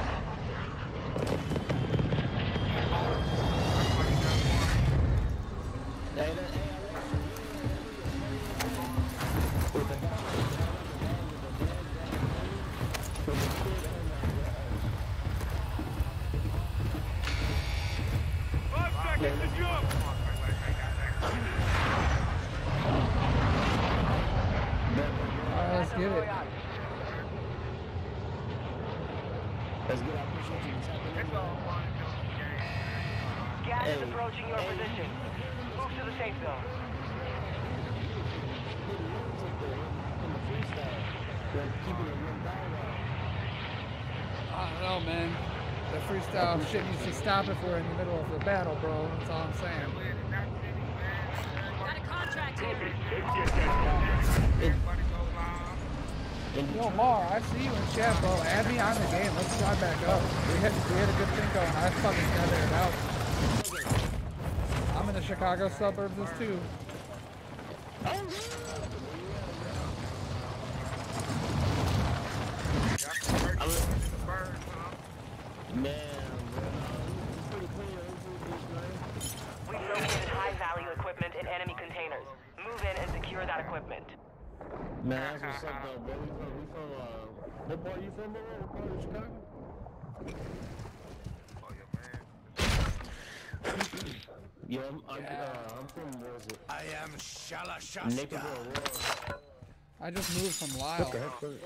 Let's get it. Let's get it. I appreciate you. Gas is approaching your position. Move to the safe zone. I don't know, man. The freestyle shit needs to stop if we're in the middle of the battle, bro. That's all I'm saying. Got a contract here. Yo, Mar, I see you in chat, bro. Add me on the game. Let's fly back up. We had a good thing going. I fucking gathered it out. I'm in the Chicago suburbs too. Man, We located high-value equipment in enemy containers. Move in and secure that equipment. man, that's what's up, though, bro. We from, what part are you from, bro? What part of Chicago? Yeah, I'm from, where is it? I am Shalashaska. Naperville. I just moved from Lyle. What the heck, bro?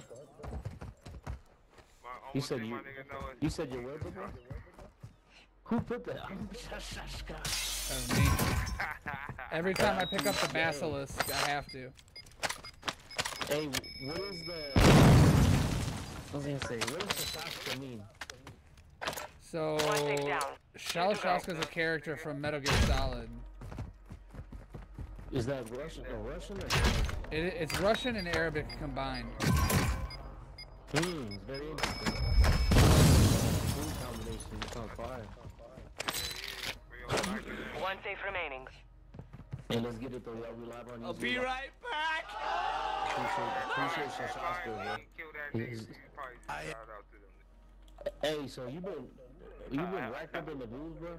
You said you're where, bro? Who put that? I'm Shalashaska. That was me. Every time I pick up the basilisk, I have to. Hey, what is the... I was gonna say, what does Shasha mean? So, Shalashaska is a character from Metal Gear Solid. Is that Russian? No, Russian or It's Russian and Arabic combined. It's very interesting. Food combination, it's on fire. One safe remaining. Hey, let's get it though, y'all. We live on YouTube. I'll be right back. Appreciate Shashaska, bro. Hey, so you been racked up in the booze, bro?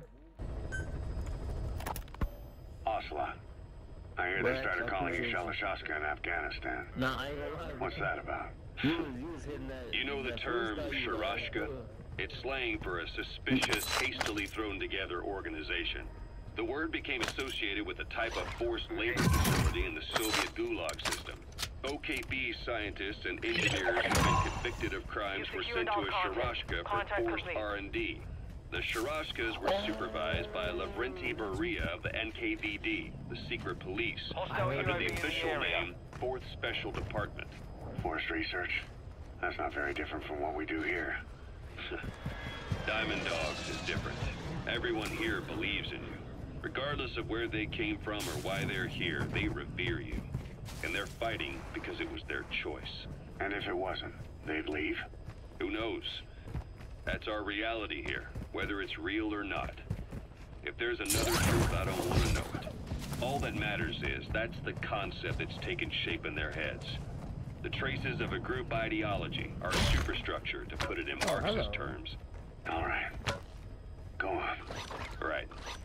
Ocelot. I hear they started calling you Shalashaska in Afghanistan. Nah, I ain't gonna lie. What's that about? You was hitting that. You know the term Sharashka? It's slang for a suspicious, hastily thrown together organization. The word became associated with a type of forced labor facility in the Soviet Gulag system. OKB scientists and engineers who've been convicted of crimes were sent to a Sharashka for forced R&D. The Sharashkas were supervised by Lavrenti Beria of the NKVD, the secret police, under the official name 4th Special Department. Forced research? That's not very different from what we do here. Diamond Dogs is different. Everyone here believes in you. Regardless of where they came from or why they're here, they revere you. And they're fighting because it was their choice. And if it wasn't, they'd leave? Who knows? That's our reality here, whether it's real or not. If there's another truth, I don't want to know it. All that matters is that's the concept that's taken shape in their heads. The traces of a group ideology are a superstructure, to put it in Marxist terms. All right. Go on. Right.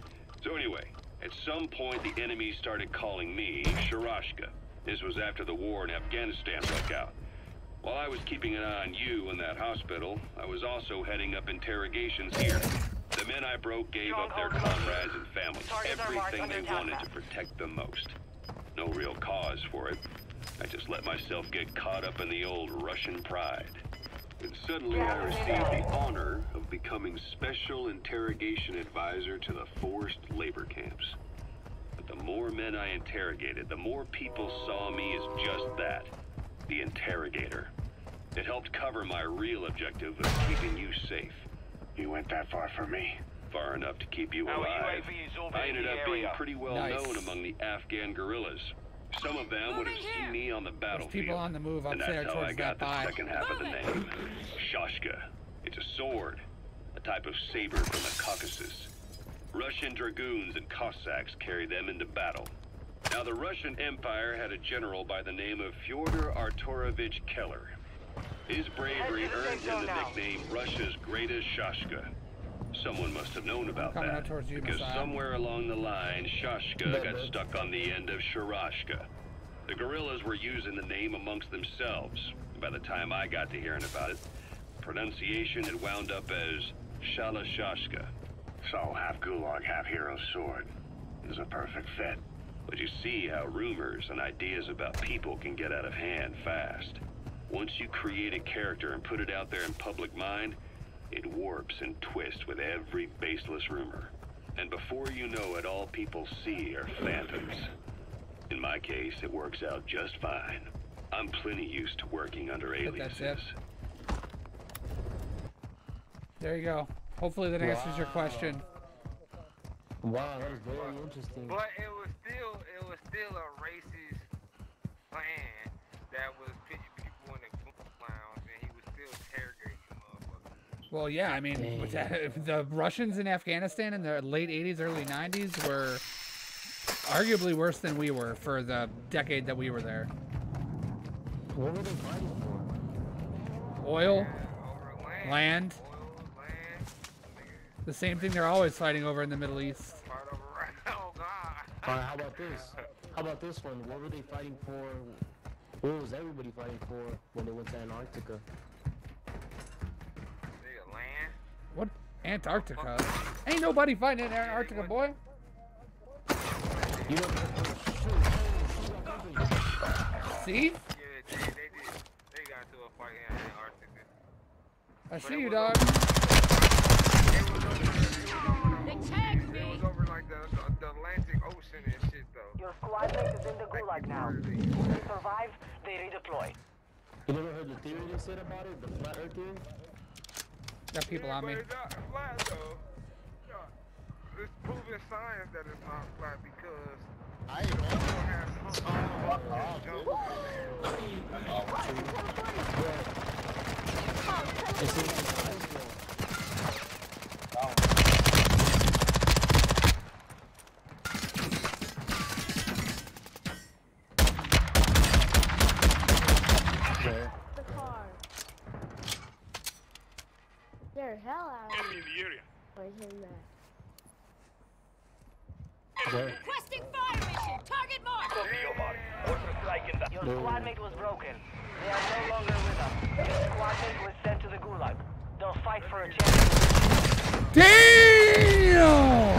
So anyway, at some point the enemy started calling me Sharashka. This was after the war in Afghanistan broke out. While I was keeping an eye on you in that hospital, I was also heading up interrogations here. The men I broke gave up their comrades and families, everything they wanted to protect them most. No real cause for it. I just let myself get caught up in the old Russian pride. And suddenly I received the honor of becoming Special Interrogation Advisor to the forced labor camps. But the more men I interrogated, the more people saw me as just that, the interrogator. It helped cover my real objective of keeping you safe. You went that far for me. Far enough to keep you alive. I ended up being pretty well known among the Afghan guerrillas. Some of them would have seen me on the battlefield. There's people on the move up and there that's how I towards got that the buy. second half of the name. Shashka. It's a sword. A type of saber from the Caucasus. Russian dragoons and Cossacks carry them into battle. Now the Russian Empire had a general by the name of Fyodor Arturovich Keller. His bravery earned him the nickname Russia's greatest Shashka. Someone must have known about that, because somewhere along the line, Shashka got stuck on the end of Sharashka. The guerrillas were using the name amongst themselves. By the time I got to hearing about it, pronunciation had wound up as Shalashashka. So half Gulag, half hero sword. It was a perfect fit. But you see how rumors and ideas about people can get out of hand fast. Once you create a character and put it out there in public mind, it warps and twists with every baseless rumor. And before you know it, all people see are phantoms. In my case, it works out just fine. I'm plenty used to working under aliases. There you go. Hopefully that answers your question. Wow, that was very interesting. But it was still a racist plan that was putting people in the clowns, and he was still interrogating motherfuckers. Well, yeah, I mean, the Russians in Afghanistan in the late 80s, early 90s were arguably worse than we were for the decade that we were there. What were they fighting for? Oil, land. The same thing they're always fighting over in the Middle East. Alright, how about this? How about this one? What were they fighting for? What was everybody fighting for when they went to Antarctica? What? Antarctica? Ain't nobody fighting in Antarctica, boy. You know, see? Yeah, they did. They got into a fight in Antarctica. I see you, dog. They tagged me. It was over like the Atlantic Ocean and shit, though. Your squad mate is in the Gulag now. If you survive, they redeploy. You never heard the theory they said about it? The flat earth theory? Got people on me. But it's not flat though. Yeah. It's proven science that it's not flat because I ain't The car. They're hell out of Enemy in the area. Wait, him there. Requesting fire mission. Target mark. Your squad mate was broken. They are no longer with us. Your squad mate was sent to the gulag. They'll fight for a chance. Damn!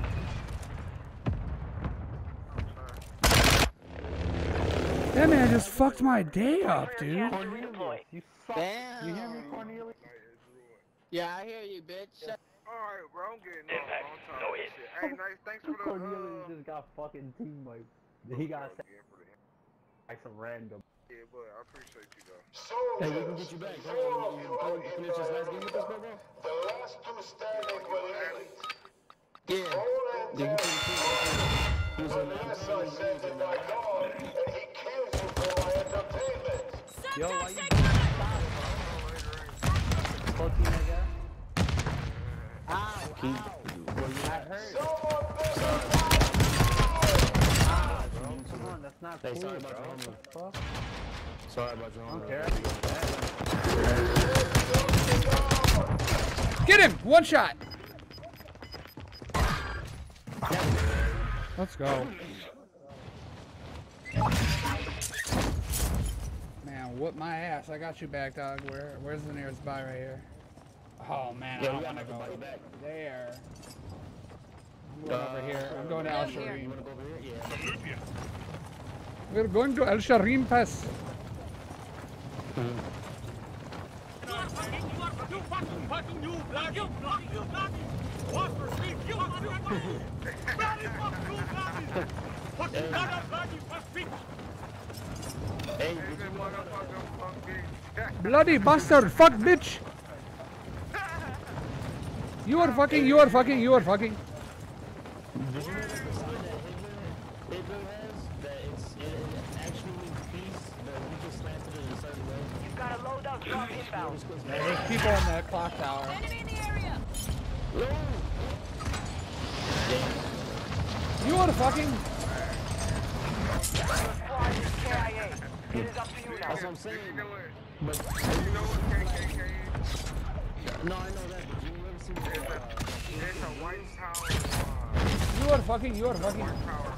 That man just fucked my day up, dude. You damn. You hear me, Cornelius? Yeah, I hear you, bitch. Alright, bro, I'm getting off on time. Hey, nice, thanks for the Cornelius just got fucking team wiped. He got like some random. Yeah, but I appreciate you though. Hey, we can get you back. You finish this last game with us, bro? The last two standing will lead. Yeah. He was unless I send him my dog, and he kills you for my entertainment. Yo, why you fucking nigga? Ow, ow. I heard. Come on, that's not cool, sorry about bro. your Fuck. Sorry about your homework. Get him! One shot! Let's go. Man, whoop my ass. I got you back, dog. Where's the nearest buy right here? Oh man, I don't want to go there. I'm going over here. I'm going to Al Sharim. We're going to Al Sharim Pass. Bloody bastard, fuck bitch. You are fucking, you are fucking, you are fucking. Did you know that the sign that Hitler has, that it actually means peace, but we just slanted it a certain way? You've got a loadout drop inbound. There's people in the clock tower. Enemy in the area. You are fucking. Squad is KIA. It is up to you now. That's what I'm saying. You know what? But You know what KKK is? no, I know that, but you never seen It's a white power You are fucking, you are fucking. white power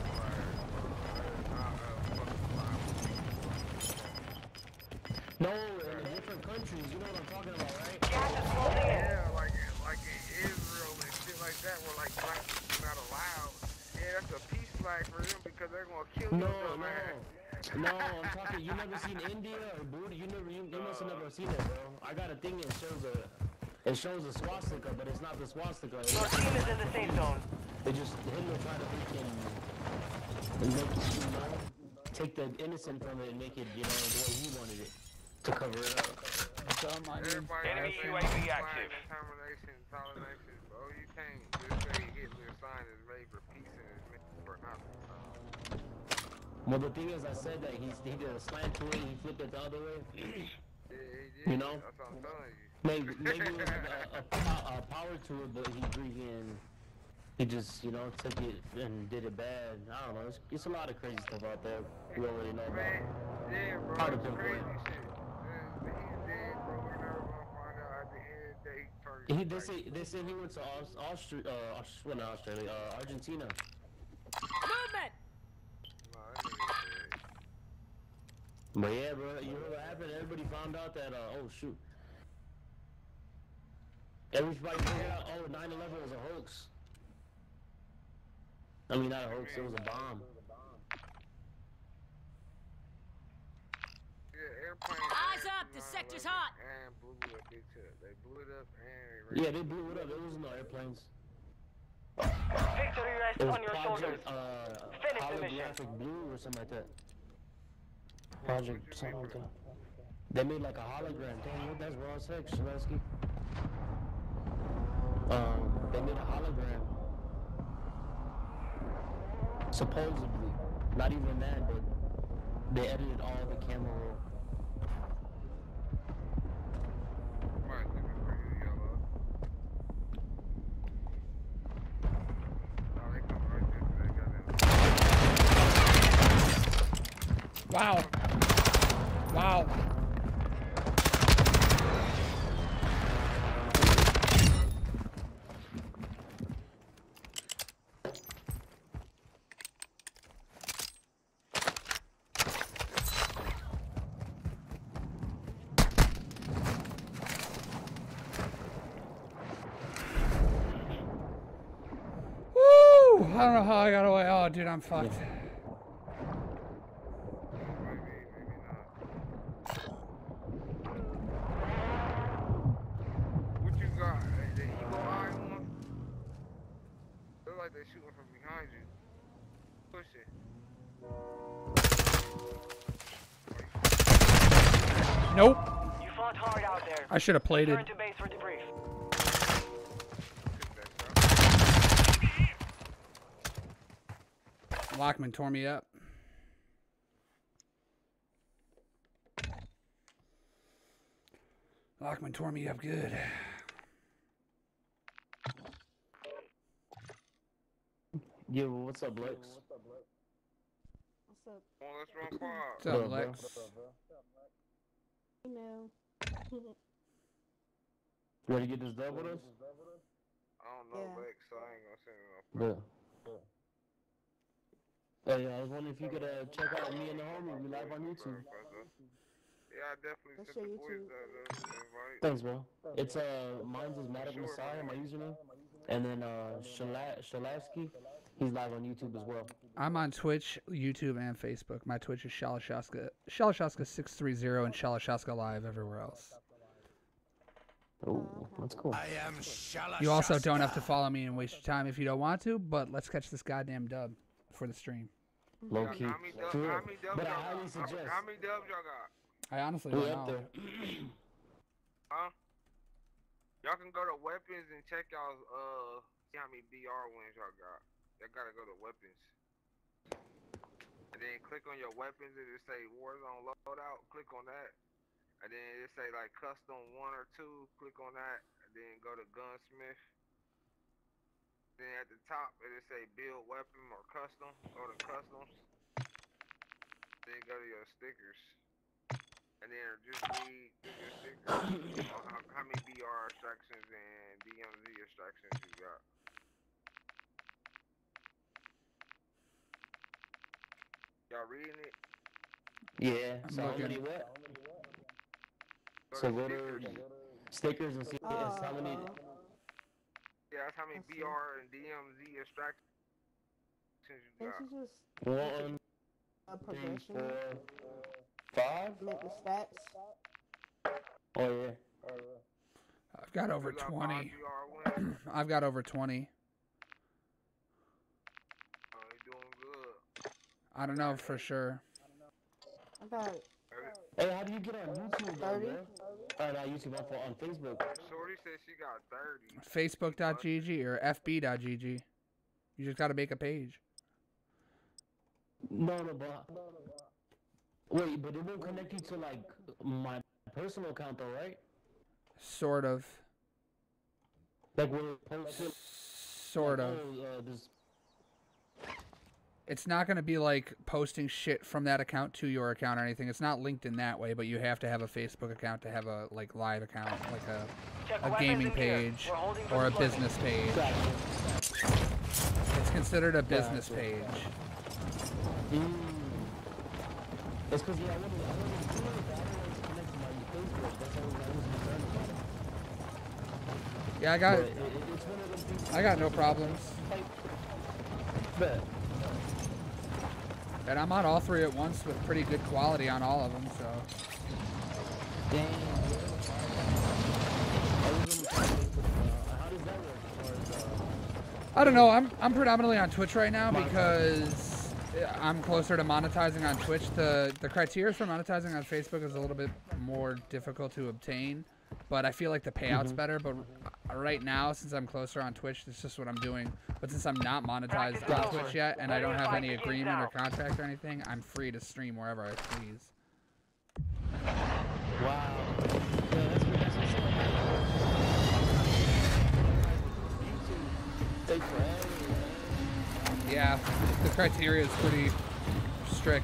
No, in different countries, you know what I'm talking about, right? Yeah, like in Israel and shit like that, where like black people not allowed. Yeah, that's a peace flag for them because they're gonna kill you. No, I'm talking. You never seen India or Buddha? You must have never seen it, bro. I got a thing that shows a swastika, but it's not the swastika. Your team is in the safe zone. They just Hitler tried to take the innocent from it and make it, the way he wanted it to cover it up. Enemy UAV active. Toleration, bro. You can't just say Hitler signed his made for peace and his made for nothing. Well, the thing is, I said that he did a slant to it, he flipped it the other way. You know? That's what I'm telling you. Maybe it was a power to it, but he just, took it and did it bad. I don't know. It's a lot of crazy stuff out there. We already know about. Yeah, bro. Hard to It's pinpoint. crazy shit. He's dead, bro. We're never gonna find out at the end of the day. They say he went to Argentina. Movement. But yeah, bro, you know what happened? Everybody found out that, oh shoot. Everybody figured out, 9/11 was a hoax. I mean, not a hoax, it was a bomb. Eyes up, the sector's hot. And blew it up, bitch up. They blew it up and Yeah, they blew it up. There was no airplanes. Victory rests It was on your shoulders. Project, Finish the mission. Holographic Blue or something like that. Project something like that. They made like a hologram. Damn, what that's raw sex, Shalesky. They made a hologram. Supposedly. Not even that, but they edited all the camera roll. Wow. Wow. Woo! I don't know how I got away. Oh, dude, I'm fucked. What you got? The eagle eye one? Look like they're shooting from behind you. Push it. Nope. You fought hard out there. I should have played it. Return to base for debrief. Lockman tore me up. Lockman tore me up good. Yo, what's up, Lex? What's up? Oh, let's run quad. What's up, Lex? You know. You ready to get this dub with us? I don't know, Yeah. Lex, so I ain't gonna send it off. Yeah. Hey, I was wondering if you could check out me and the homie. We live on YouTube. Yeah, I definitely sent the boys the invite. Thanks, bro. It's mine's is Matic Messiah, my username, and then Shalavsky, he's live on YouTube as well. I'm on Twitch, YouTube, and Facebook. My Twitch is Shalashaska 630 and Shalashaska Live everywhere else. Oh, that's cool. I am Shalashaska. You also don't have to follow me and waste your time if you don't want to, but let's catch this goddamn dub for the stream. Low key. How many dubs But I y'all highly got? suggest. How many dubs y'all got? I honestly We don't up know. there. Huh? Y'all can go to weapons and check y'all see how many BR wins y'all got. Y'all gotta go to weapons. And then click on your weapons and it say Warzone loadout, click on that. And then it say like custom 1 or 2, click on that, and then go to gunsmith. Then at the top it say build weapon or custom, go to customs. Then go to your stickers. And then just read your stickers on how many BR extractions and DMZ extractions you got. Y'all reading it? Yeah. I'm So how looking. many what? So go to stickers and see how many. Yeah, that's how many BR and DMZ extractions you got. Can't you just 1, a 3, progression? 4, 5. Make the stats. Oh yeah. I've got over 20. I've got over 20. Oh, you doing good. I don't know for sure. I got Hey, how do you get on YouTube, though, 30. bro? Not YouTube, on Facebook. Shorty said she got 30. Facebook.gg or FB.gg. You just got to make a page. No, but wait, but it won't connect you to like my personal account, though, right? Sort of. Like when it posts it. Sort like, of. This. It's not going to be like posting shit from that account to your account or anything. It's not linked in that way, but you have to have a Facebook account to have a like live account, like a gaming page or a business page. It's considered a business page. It's because I wouldn't do it, but I don't want to connect to my Facebook. That's all I was concerned about. Yeah, I got no problems. Bet. And I'm on all three at once with pretty good quality on all of them, so. Dang. How does that work? I don't know. I'm predominantly on Twitch right now because I'm closer to monetizing on Twitch. The criteria for monetizing on Facebook is a little bit more difficult to obtain, but I feel like the payout's better. But right now, since I'm closer on Twitch, it's just what I'm doing. But since I'm not monetized on Twitch yet, and I don't have any agreement or contract or anything, I'm free to stream wherever I please. Wow. Yeah, the criteria is pretty strict.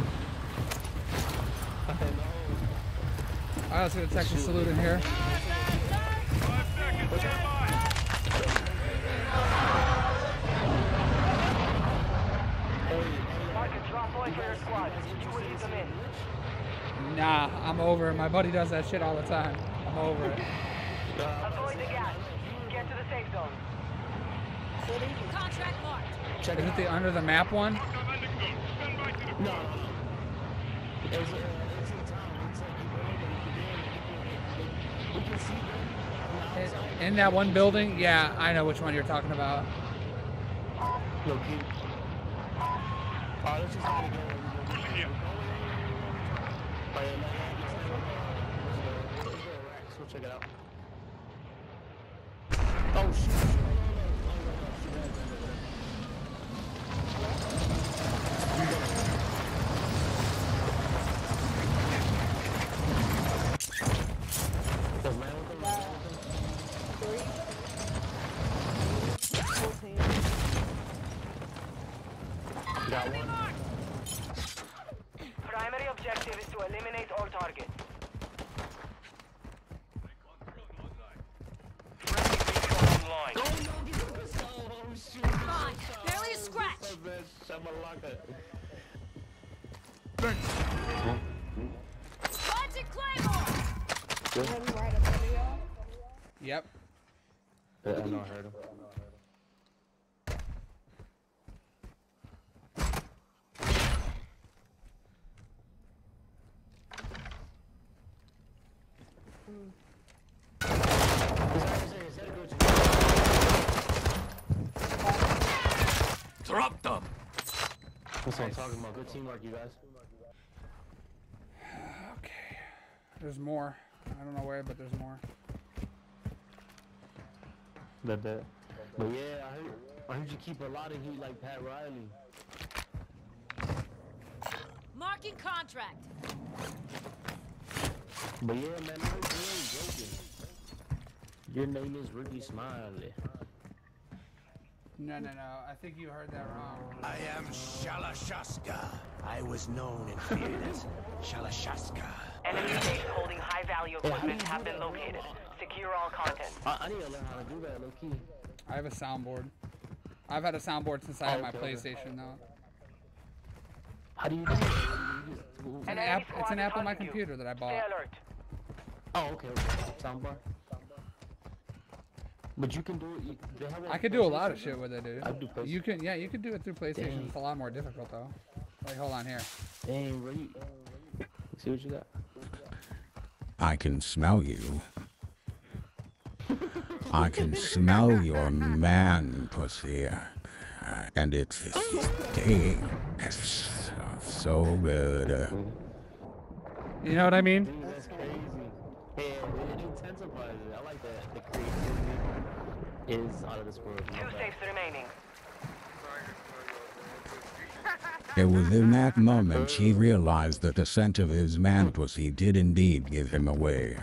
I was gonna text a salute in here. Nah, I'm over it. My buddy does that shit all the time. I'm over it. Avoid the gas. Get to the safe zone. Contract marked. Is it the under the map one? No. It's in town. We can see them. In that one building? Yeah, I know which one you're talking about. Look, let's just go. We'll check it out. Oh, shoot. Got one. Primary objective is to eliminate all targets. Fine. Barely a scratch. Planted Claymore. Yep. Yeah, I know, I heard him. Drop them. That's what I'm talking about. Good teamwork, you guys. Okay. There's more. I don't know where, but there's more. Bet. But yeah, I heard you keep a lot of heat like Pat Riley. Marking contract. But yeah, man, you ain't joking. Your name is Ricky Smiley. No. I think you heard that wrong. I am Shalashaska. I was known and feared as Shalashaska. Enemy base holding high-value equipment have been located. Secure all content. I need to learn how to do that, low-key. I have a soundboard. I've had a soundboard since I had my PlayStation, though. How do you do it? It's an app on my computer that I bought. Stay alert. Oh, okay. Soundbar. But you can do it. I could do a lot of shit with it, dude. I do PlayStation. You can do it through PlayStation. Dang. It's a lot more difficult though. Like, hold on here. Dang, right. See what you got. I can smell you. I can smell your man pussy. And it's staying so good. You know what I mean? Dude, that's crazy. Yeah, it intensifies it. I like that. The creativity is out of this world. 2 safes remaining. It was in that moment she realized that the scent of his man pussy did indeed give him away.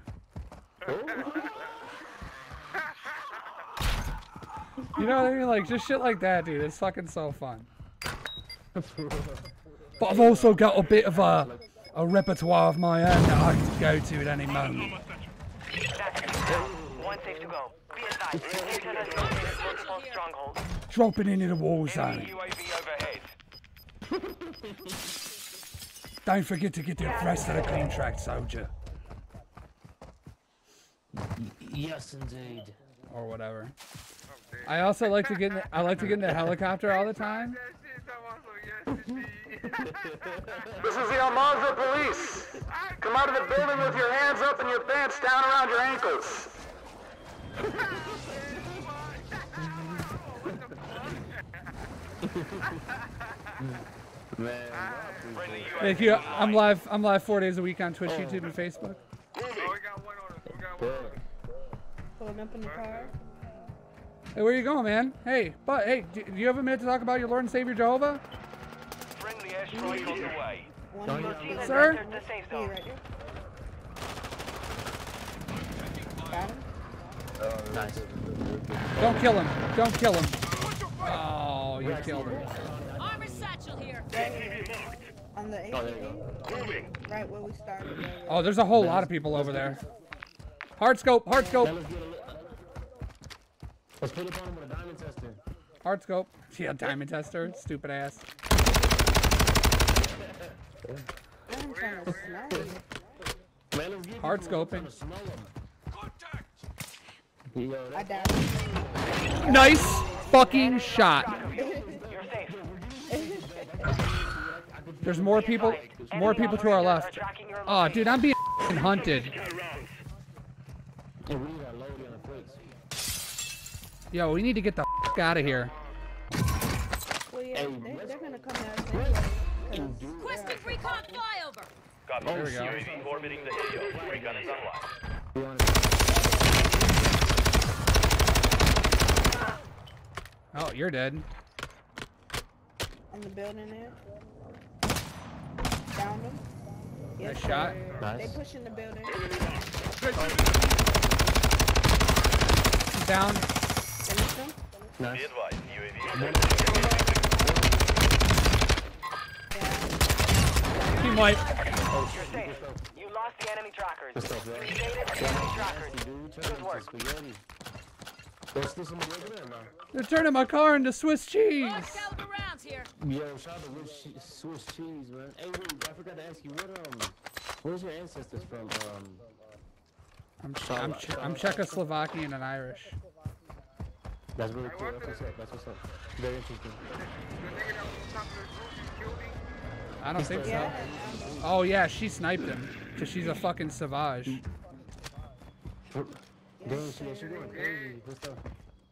You know what I mean? Like, just shit like that, dude. It's fucking so fun. But I've also got a bit of a repertoire of my own that I can go to at any moment. One safe to go. Be advised, Houston has located multiple strongholds. Dropping into the war zone. Don't forget to get the rest of the contract, soldier. Yes, indeed. Or whatever. I also like to get in the helicopter all the time. This is the Al-Mazrah police. Come out of the building with your hands up and your pants down around your ankles. Man, Thank you. I'm live 4 days a week on Twitch, YouTube, and Facebook. Pulling up in the car. Hey, where you going, man? Hey, but hey, do you have a minute to talk about your Lord and Savior Jehovah? Friendly airstrike on the way. Your team has Sir? entered the safe zone. Got him? Nice. Don't kill him. Don't kill him. Oh, you killed him. Armor satchel here. On the ATV? Right where we started. Oh, there's a whole lot of people over there. Hard scope, hard scope. Let's put it on him with a diamond tester. Hard scope. Yeah, diamond tester. Stupid ass. I'm trying to snipe. Hard scoping. I died. Nice fucking shot. There's more people to our left. Oh, dude, I'm being hunted. Yo, we need to get the out of here. Well, yeah, they're gonna come out anyway. Requesting recon flyover. Copy. There we go. UAV orbiting the AO. Recon is online. Oh, you're dead. On the building there. Down them. Nice shot. They pushing the building. Down. Finish them. Nice. Be advised. UAV. Team wipe. You're safe. You lost the enemy trackers. You evaded the enemy trackers. Good work. They're turning my car into Swiss cheese. Rounds here. Yo, shout out to Swiss cheese, man. Hey, wait, I forgot to ask you, where's your ancestors from? I'm Czechoslovakian and Irish. That's really cool. That's what's up. That's what's up. Very interesting. I don't think so. Oh yeah, she sniped him because she's a fucking savage. Damn, she going crazy. What's up?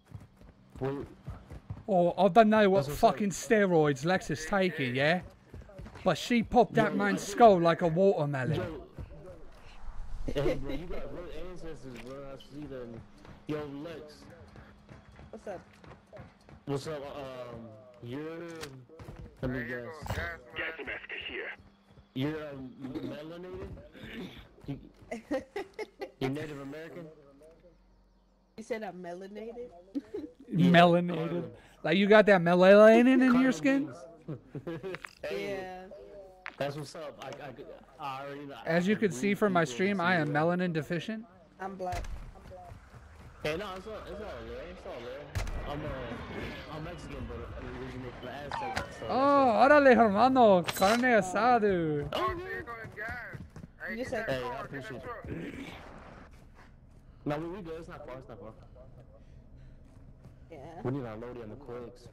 Oh, I don't know what fucking steroids Lex is taking, yeah? But she popped that man's skull like a watermelon. Hey, bro, you got real ancestors, bro. I see them. Yo, Lex. What's up? What's up? You're. Let me guess. Gas mask here. You're melanated? You're Native American? You said I'm melanated? Melanated. Like you got that melanin in your skin? Yeah. That's what's up. I already know. As you can see from my stream, I am melanin deficient. I'm black. Hey, no, it's all there. It's all there. I'm Mexican, but I originate from the Aztecs. So Oh, órale, hermano. Carne asado. You said hey, I appreciate it. No, we good. It's not far. It's not far. Yeah. We need our loadie on the quakes.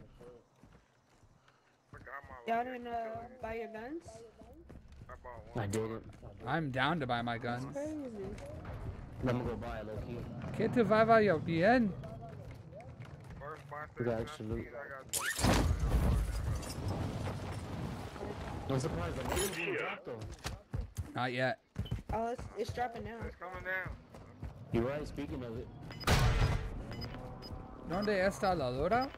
Y'all didn't buy your guns? I didn't. I'm down to buy my guns. That's crazy. I'm gonna go buy it, low key. ¿Qué te va yo bien? We got extra loot. I'm surprised the loot didn't drop though. Not yet. Oh, it's dropping now. It's coming down. You're right, speaking of it. ¿Dónde está la lora?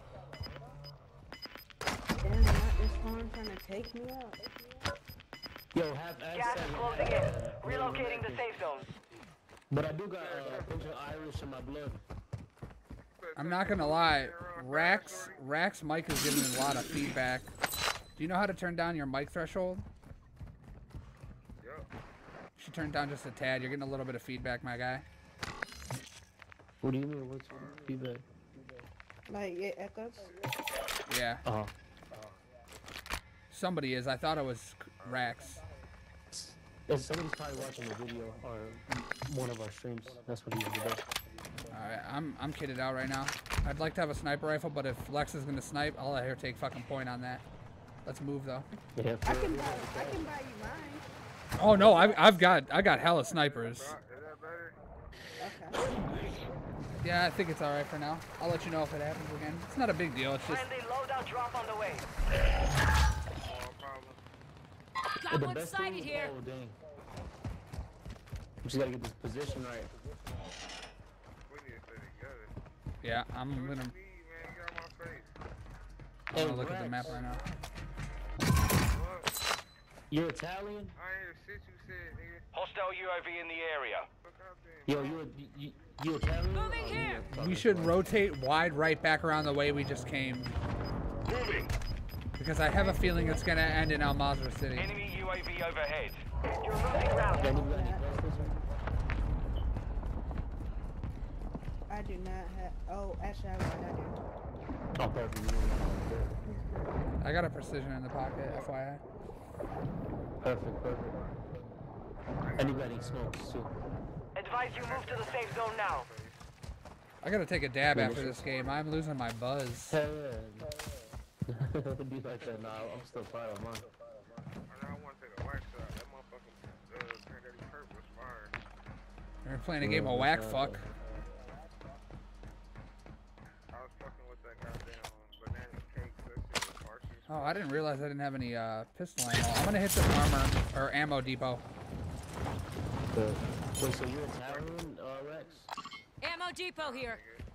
Damn, not this farm trying to take me out. Yo, have Gas is closing in. Relocating the safe zone. But I do got a bunch of Irish in my blood. I'm not gonna lie. Rax mic is giving me a lot of feedback. Do you know how to turn down your mic threshold? Yep. You should turn it down just a tad. You're getting a little bit of feedback, my guy. What do you mean? What's feedback? Like, it echoes? Yeah. Somebody is. I thought it was Rax. Somebody's probably watching the video or one of our streams. That's what he's doing. Alright, I'm kitted out right now. I'd like to have a sniper rifle, but if Lex is gonna snipe, I'll let her take fucking point on that. Let's move though. Yeah, I can buy you mine. Oh no, I got hella snipers. Okay. Yeah, I think it's alright for now. I'll let you know if it happens again. It's not a big deal. It's just. Friendly loadout drop on the way. Got one sighted here. Oh, dang. We just gotta get this position right. Yeah, I'm gonna look at the map right now. You're Italian? I ain't hear shit you said, nigga. Hostile UAV in the area. Yo, you Italian? Moving here. We should rotate wide right back around the way we just came. Moving. Because I have a feeling it's gonna end in Al-Mazrah City. Enemy UAV overhead. You're losing ground. I do not have. Oh, actually, I do. Oh, perfect. I got a precision in the pocket, FYI. Perfect. Anybody smokes too. Advise you move to the safe zone now. I gotta take a dab after this game. I'm losing my buzz. Hell yeah. It'd be like that now. I'm still proud of mine. I want to take a whack shot. That motherfucking Granddaddy Perp was fire. We're playing a game of whack fuck. I was fucking with that goddamn banana cake. That shit was harsh. Oh, I didn't realize I didn't have any pistol ammo. I'm gonna hit the armor or ammo depot. Wait, so you're Italian, Rex? Ammo depot here.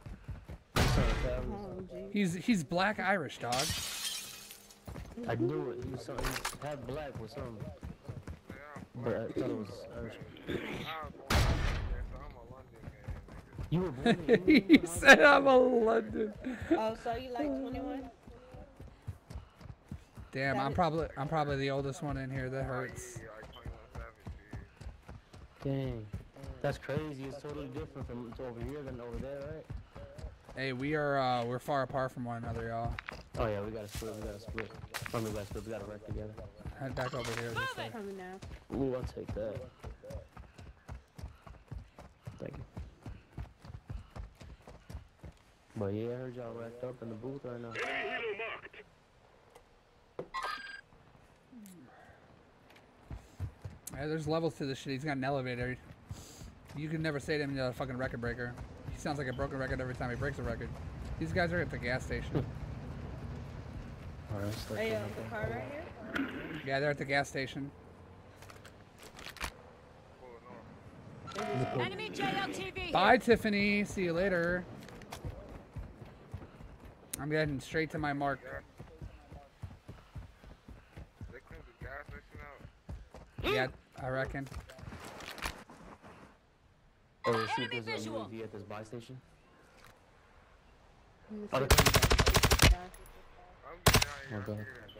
He's black Irish, dog. I knew it. He was something. He had black with something. But I thought it was Irish. You were born in England? He said I'm a London. Oh, so you like 21? Damn, I'm probably the oldest one in here. That hurts. Dang, that's crazy. It's totally different from over here than over there, right? Hey, we're far apart from one another, y'all. Oh yeah, we gotta split. We gotta split. We gotta work together. Head back over here. Coming now. Ooh, I'll take that. Thank you. But yeah, I heard y'all wrapped up in the booth right now. Yeah, there's levels to this shit. He's got an elevator. You can never say to him he's a fucking record breaker. He sounds like a broken record every time he breaks a record. These guys are at the gas station. Hey, the car right here? Yeah, they're at the gas station. Enemy JLTV. Bye, Tiffany. See you later. I'm getting straight to my mark. They cleaned the gas station out. Yeah, I reckon. Oh, let's see if there's a UAV at this buy station. I'm Okay.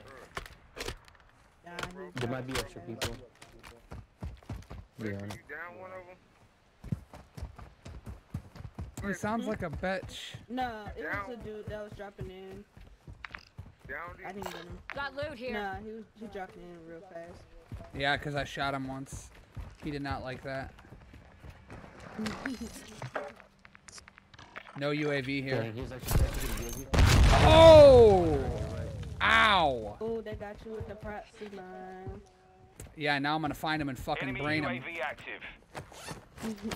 There might be extra people. Yeah. You down one of them? He sounds like a bitch. No, it was a dude that was dropping in. I didn't get him. Got loot here. Nah, he dropped in real fast. Yeah, because I shot him once. He did not like that. No UAV here. Oh! Ow! Oh, they got you with the proxy line. Yeah, now I'm gonna find him and fucking brain him. UAV active.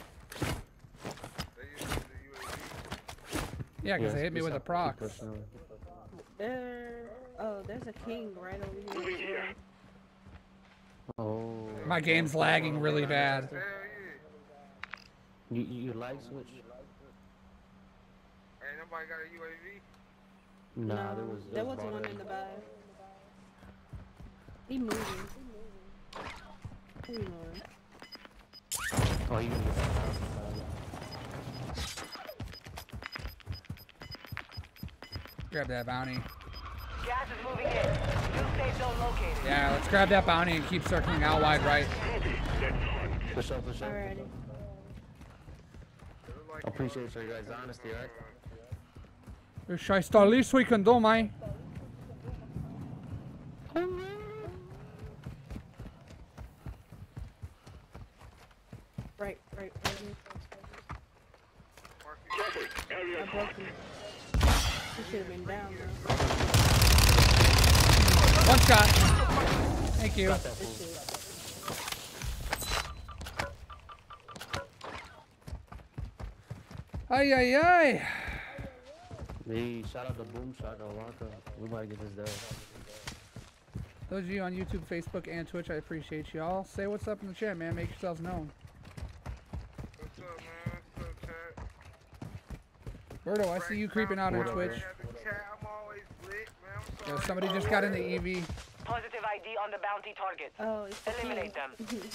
Yeah, because they hit me with a prox. There's a king right over here. Oh. My game's lagging really bad. You like switch? Ain't nobody got a UAV? Nah, there was one in the back. He moving. Oh, you can get that. Grab that bounty. Gas is moving in. New safe zone located. Yeah, let's grab that bounty and keep circling out wide right. For sure. Alrighty. I appreciate your guys' honesty, right? It's the least we can do, man. Right. I broke him. He should have been down though. One shot. Thank you. Ay, ay, ay. Hey, shout out to Boom Shot Alaka. We might get this done. Those of you on YouTube, Facebook, and Twitch, I appreciate y'all. Say what's up in the chat, man. Make yourselves known. What's up, man? What's up, chat? Berto, I see you creeping out on Twitch. I'm always lit, man. I'm sorry. Yo, somebody just got in the EV. Positive ID on the bounty target. Oh, it's eliminate them.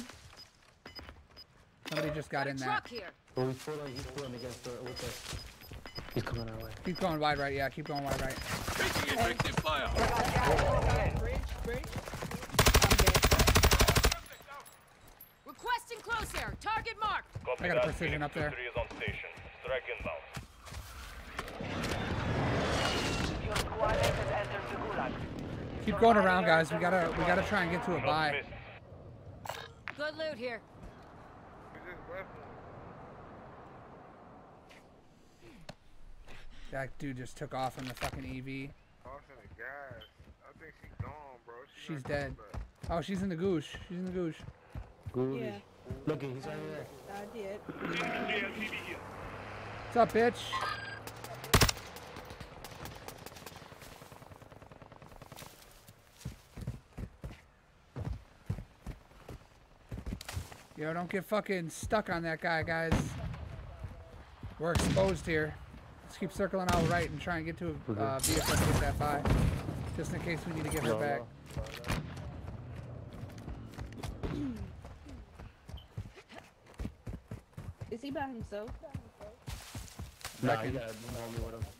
Somebody just got in that. Oh, he's pulling against the with us. He's coming our way. Keep going wide right, yeah, keep going wide right. Taking effective fire. Bridge. Requesting close air. Target marked. I got a precision up there. Is on station. Strike inbound. Your squad has entered the gulag. Keep going around, guys. We gotta try and get to a buy. Good loot here. That dude just took off in the fucking EV. Tossing the gas. I think she's gone, bro. She's dead. Oh, she's in the goosh. She's in the goosh. Good. Yeah. Look, he's right there. I did. What's up, bitch? Yo, don't get fucking stuck on that guy, guys. We're exposed here. Let's keep circling out right and try and get to a vehicle to get that buy. Just in case we need to get her back. Is he by himself? Nah, you gotta homie with him.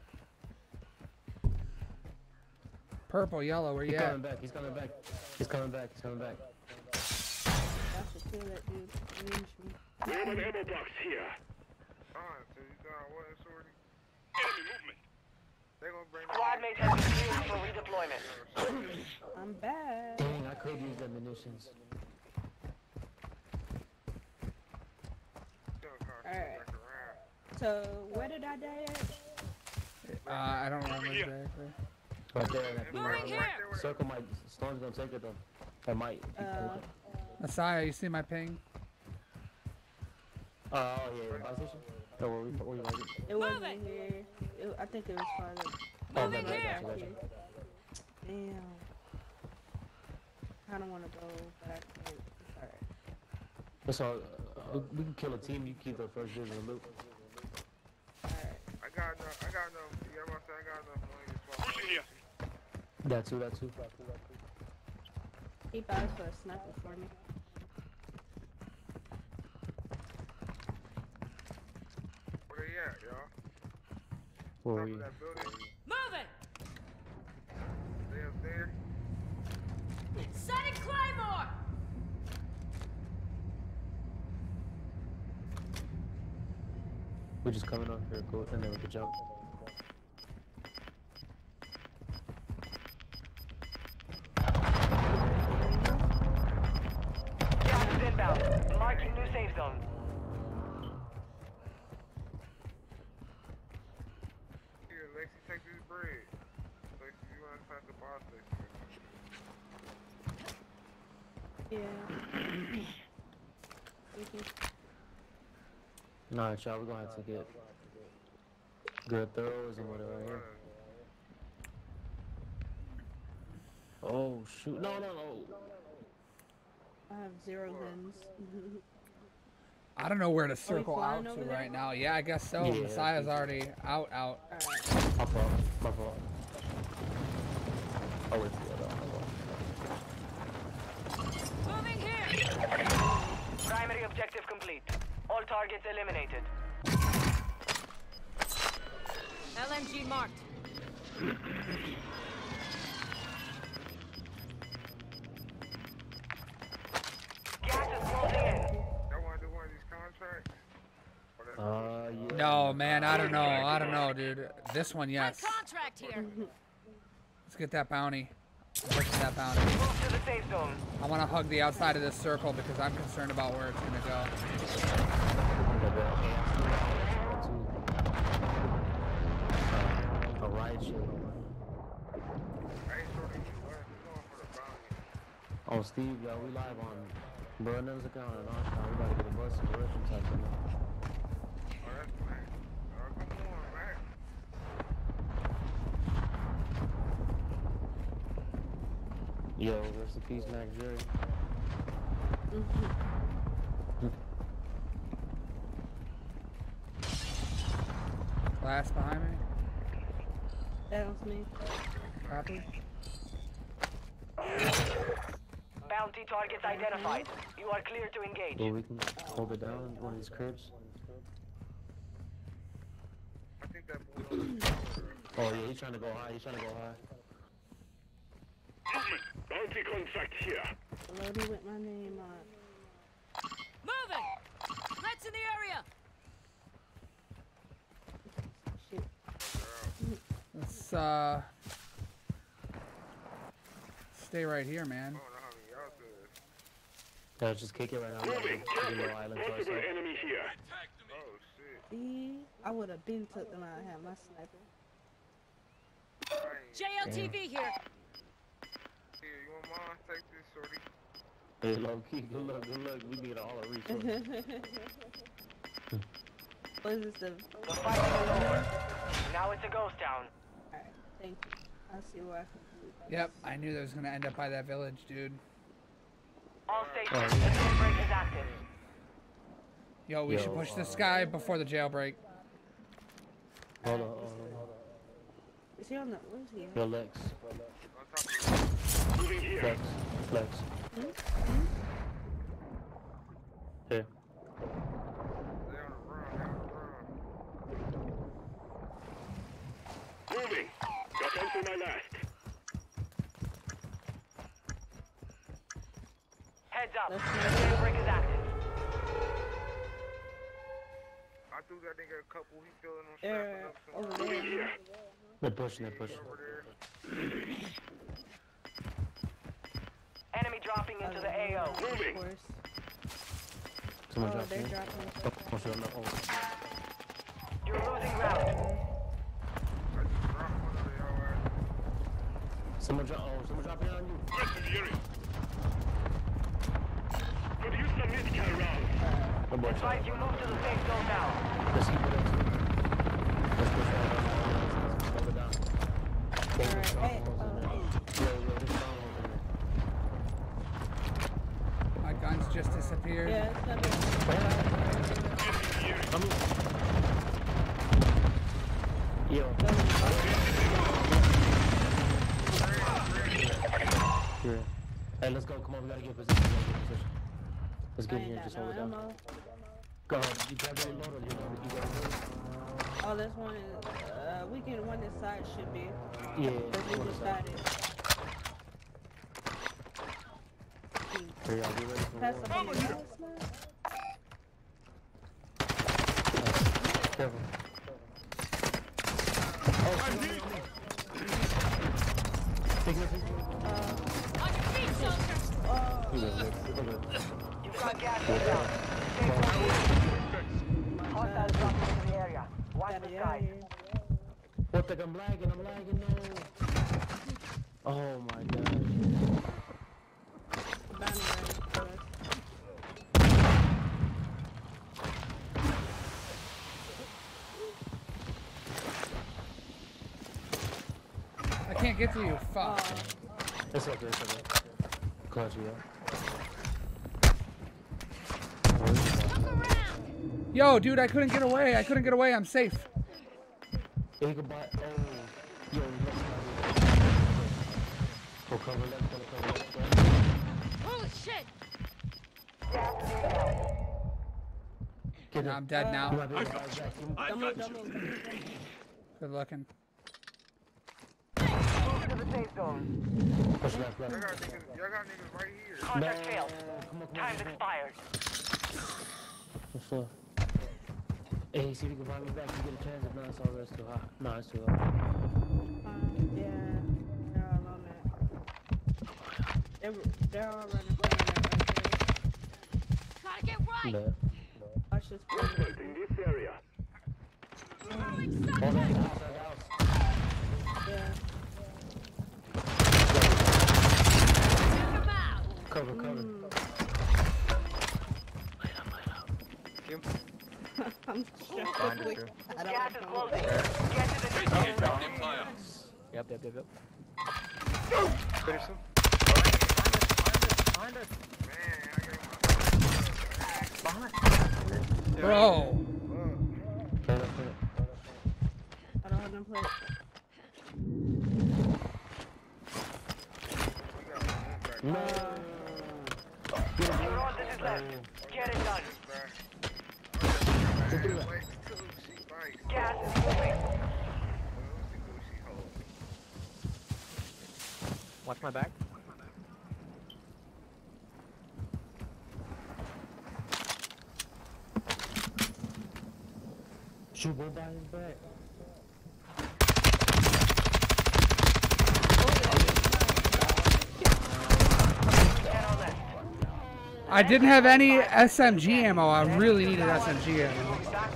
Purple, yellow, where you He's at? coming back, he's coming back. He's coming back, he's coming back. I should kill that dude. Range me. We have an ammo box here. Alright, so you got what, sorry? Enemy movement. They gonna bring Squad mates have been cleared for redeployment. I'm back. Dang, I could use the munitions. Alright. So, where did I die at? I don't remember exactly. Right there, that circle might, Storm's gonna take it though. It might. Messiah, you see my ping? Oh yeah, the buy station? Oh, where you like it? It wasn't here. I think it was farther. Moving here. Damn. I don't want to go, but I can't. Alright. That's all. We can kill a team. You keep the first vision of loot. Alright. I got enough. Yeah, I'm about to say I got enough money to swap. Pushing here. That too. Keep eyes for a sniper for me. Where they at, y'all? Where Top we? of that building. Moving. They up there. Setting Claymore. We're just coming up here, cool, and then we can jump. Gas is inbound. Marking new safe zone. Here, Lexi, take this bread. Lexi, you want to pass the boss station? Yeah. Thank you. Nah, y'all, we're gonna have to get good throws and whatever here. Oh shoot! No! I have 0 limbs. I don't know where to circle out to over there? right now. Yeah, I guess so. Yeah, Messiah's already out. My fault. Oh, it's good. Moving here. Primary objective complete. All targets eliminated. LMG marked. Gas is closing in. Y'all want to do one of these contracts? Yeah. No, man, I don't know, dude. This one, yes. Contract here. Let's get that bounty. Look at that bounty. Move to the safe zone. I want to hug the outside of this circle because I'm concerned about where it's gonna go. A riot shield. Oh, Steve, yo, we live on Brandon's account and our account. We gotta get a bus and Russian type of. Yo, rest in peace, Mac Jerry. Glass behind me. That was me. Copy. Bounty targets identified. You are clear to engage. Well, we can hold it down in one of these cribs. I think that boy. Oh yeah, he's trying to go high. He's trying to go high. Bounty contract here. Loading with my name on. Moving! Let's in the area! Shit. Let's stay right here, man. Yeah, just kick it right now. Moving. Island Possible enemy here. Oh shit. See, I would have been took them out and had my sniper. JLTV here! Here, you want mine? Take this, shorty. Hey, low key, good luck, good luck. We need all our resources. What is this? The fight is over. Now it's a ghost town. Alright, thank you. I'll see where I can do. Yep, I knew that was gonna end up by that village, dude. All stations, the jailbreak is active. Yo, we should push this guy before the jailbreak. Hold on, hold on. Is he on the? Where's he at? Relax. Moving here. Flex. Flex. Here. Moving. Got them for my last. Heads up, the jailbreak is active. I threw that nigga a couple. He feeling on Over snapping up there. They're pushing, they're pushing. Enemy dropping into the AO. Moving. Someone Oh, dropped they're in. dropping. Oh, shit, no. You're losing ground. Someone dropped in on you. Rest of the area. Could use some mid-cal rounds. Advise you move to the safe zone now. Let's keep it up. Let's push right down. Hold it down. Alright, hey, Yo, this stronghold in My guns just disappeared. yeah, it's not Come here. Yo. Here. Hey, let's go. Come on, we gotta get position. Let's get in here. Just hold it down. Go ahead. You got to load or you got to load? Oh, this one is, we can one this side should be. Yeah, Because we one just side. started. Here, y'all get ready for Pass war. up on the house now? Careful. On your feet, soldier! You've got gas inbound. Hostiles dropping into the area. Watch the sky. What the? I'm lagging, no. Oh my god. I can't get to you. Fuck. It's okay, it's okay. Clutch you up. Yo, dude, I couldn't get away. I'm safe. Yeah, you can buy. Oh, yo, go cover left. Holy shit! I'm dead now. Good looking. Move to the safe zone. Push left. Y'all got niggas right here. Contract failed. Time's expired. What's up? Hey, see if you can find me back and get a chance. If not, it's all that's too hot. No, it's too hot. Yeah, they're all on that. They're all running from that Gotta get right! No. Watch this. In this area. Throwing Oh, something! that's the house. Yeah. Check 'em out! Cover. I'm Find struggling. it, I don't Gas is know. closing. Get to the safe zone. Yep. Finish him. Behind us. Bro. I don't have no place. No. This is left. Get it done. Gas is moving. Watch my back. Should go by his back. I didn't have any SMG ammo. I really needed SMG ammo.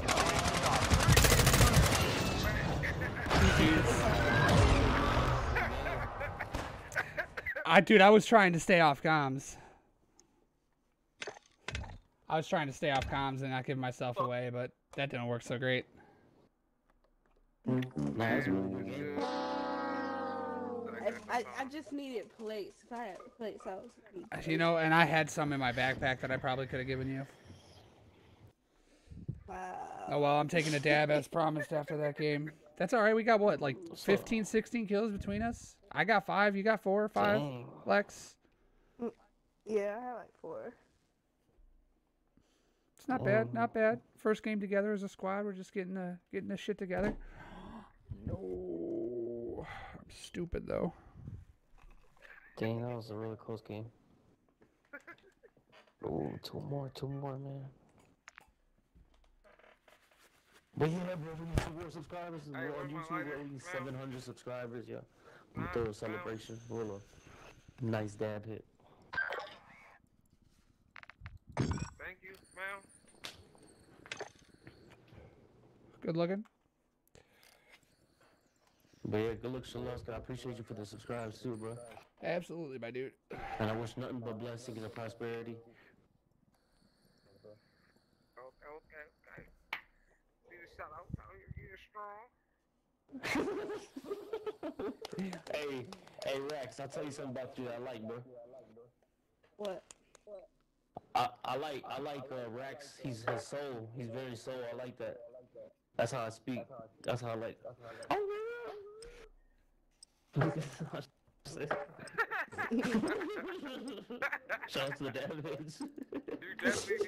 Dude, I was trying to stay off comms. I was trying to stay off comms and not give myself away, but that didn't work so great. I just needed plates. If I had plates, I was. You know, and I had some in my backpack that I probably could have given you. Wow. Oh well, I'm taking a dab as promised after that game. That's all right. We got what, like 15, 16 kills between us? I got 5. You got 4 or 5? Dang. Lex? Yeah, I have like 4. It's not bad. Not bad. First game together as a squad. We're just getting this shit together. No. I'm stupid though. Dang, that was a really close game. Oh, 2 more, man. But yeah, bro, we need 2 more subscribers. On YouTube, we're at least 700 subscribers, yeah. We'll throw a celebration. We'll a nice dab hit. Thank you, ma'am. Good looking. But yeah, good luck, Shalaska. I appreciate you for the subscribes too, bro. Absolutely, my dude. And I wish nothing but blessings and prosperity. Okay. See the shout out. You're strong. Hey, Rex, I'll tell you something about you that I like, bro. What? I like Rex. He's his soul. He's very soul. I like that. That's how I speak. That's how I like. Shout out to the Davids. You definitely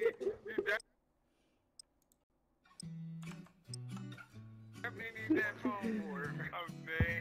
need that phone for it. I'm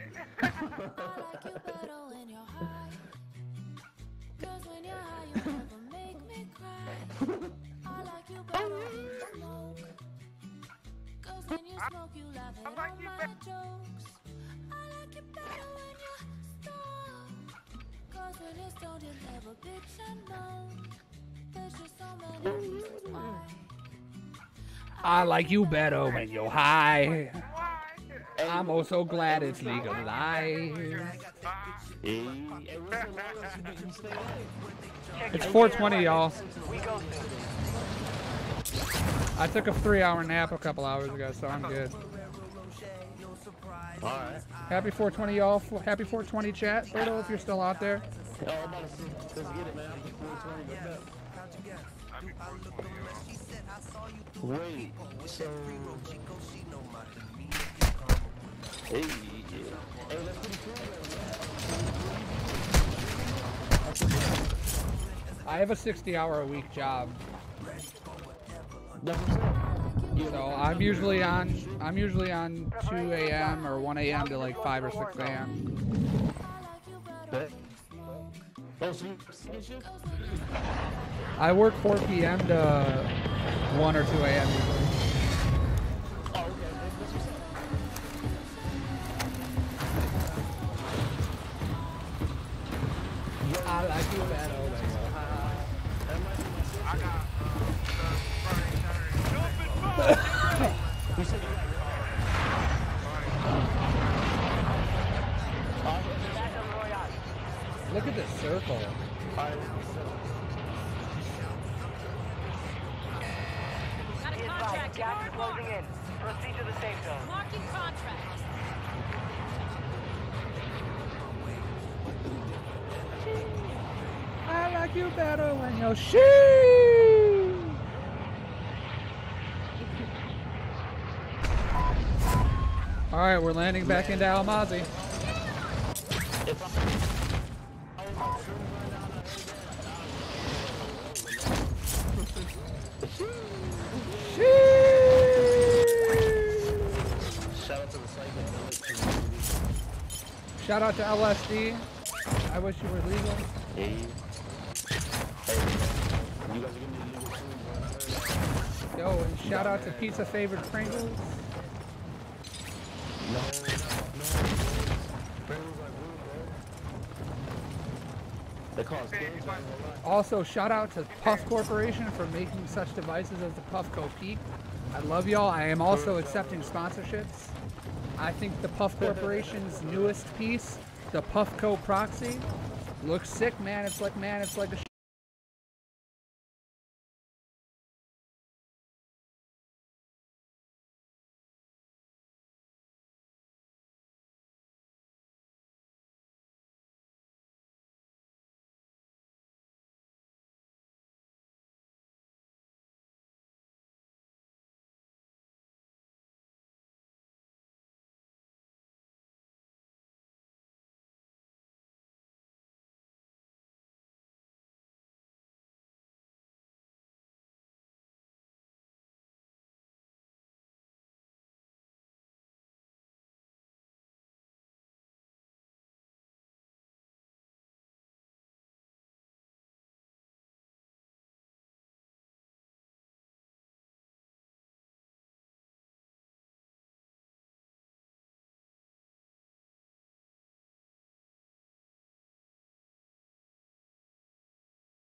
I like you better when you're high. I'm also glad it's legalized. It's 4:20, y'all. I took a 3-hour nap a couple hours ago, so I'm good. Alright. Happy 420, y'all. Happy 420, chat. Birdo, if you're still out there. Oh, I'm about to see. Let's get it, man. Wait, so... Hey, that's pretty cool. I have a 60-hour-a-week job. So I'm usually on 2 a.m. or 1 a.m. to like 5 or 6 a.m. I work 4 p.m. to 1 or 2 a.m. usually. I like you better. I got Look at this circle. Got a contract. Gas is closing in. Proceed to the safe zone. Marking contract. I like like you better when you're she. All right, we're landing back into Al-Mazrah. Shout out to LSD. I wish you were legal. Hey. You guys are giving me legal food, Yo, and shout out to Pizza Favorite Pringles. No. They call us kids. Also, shout out to Puff Corporation for making such devices as the Puffco Peak. I love y'all. I am also accepting sponsorships. I think the Puff Corporation's newest piece, the Puffco Proxy, looks sick, man. It's like a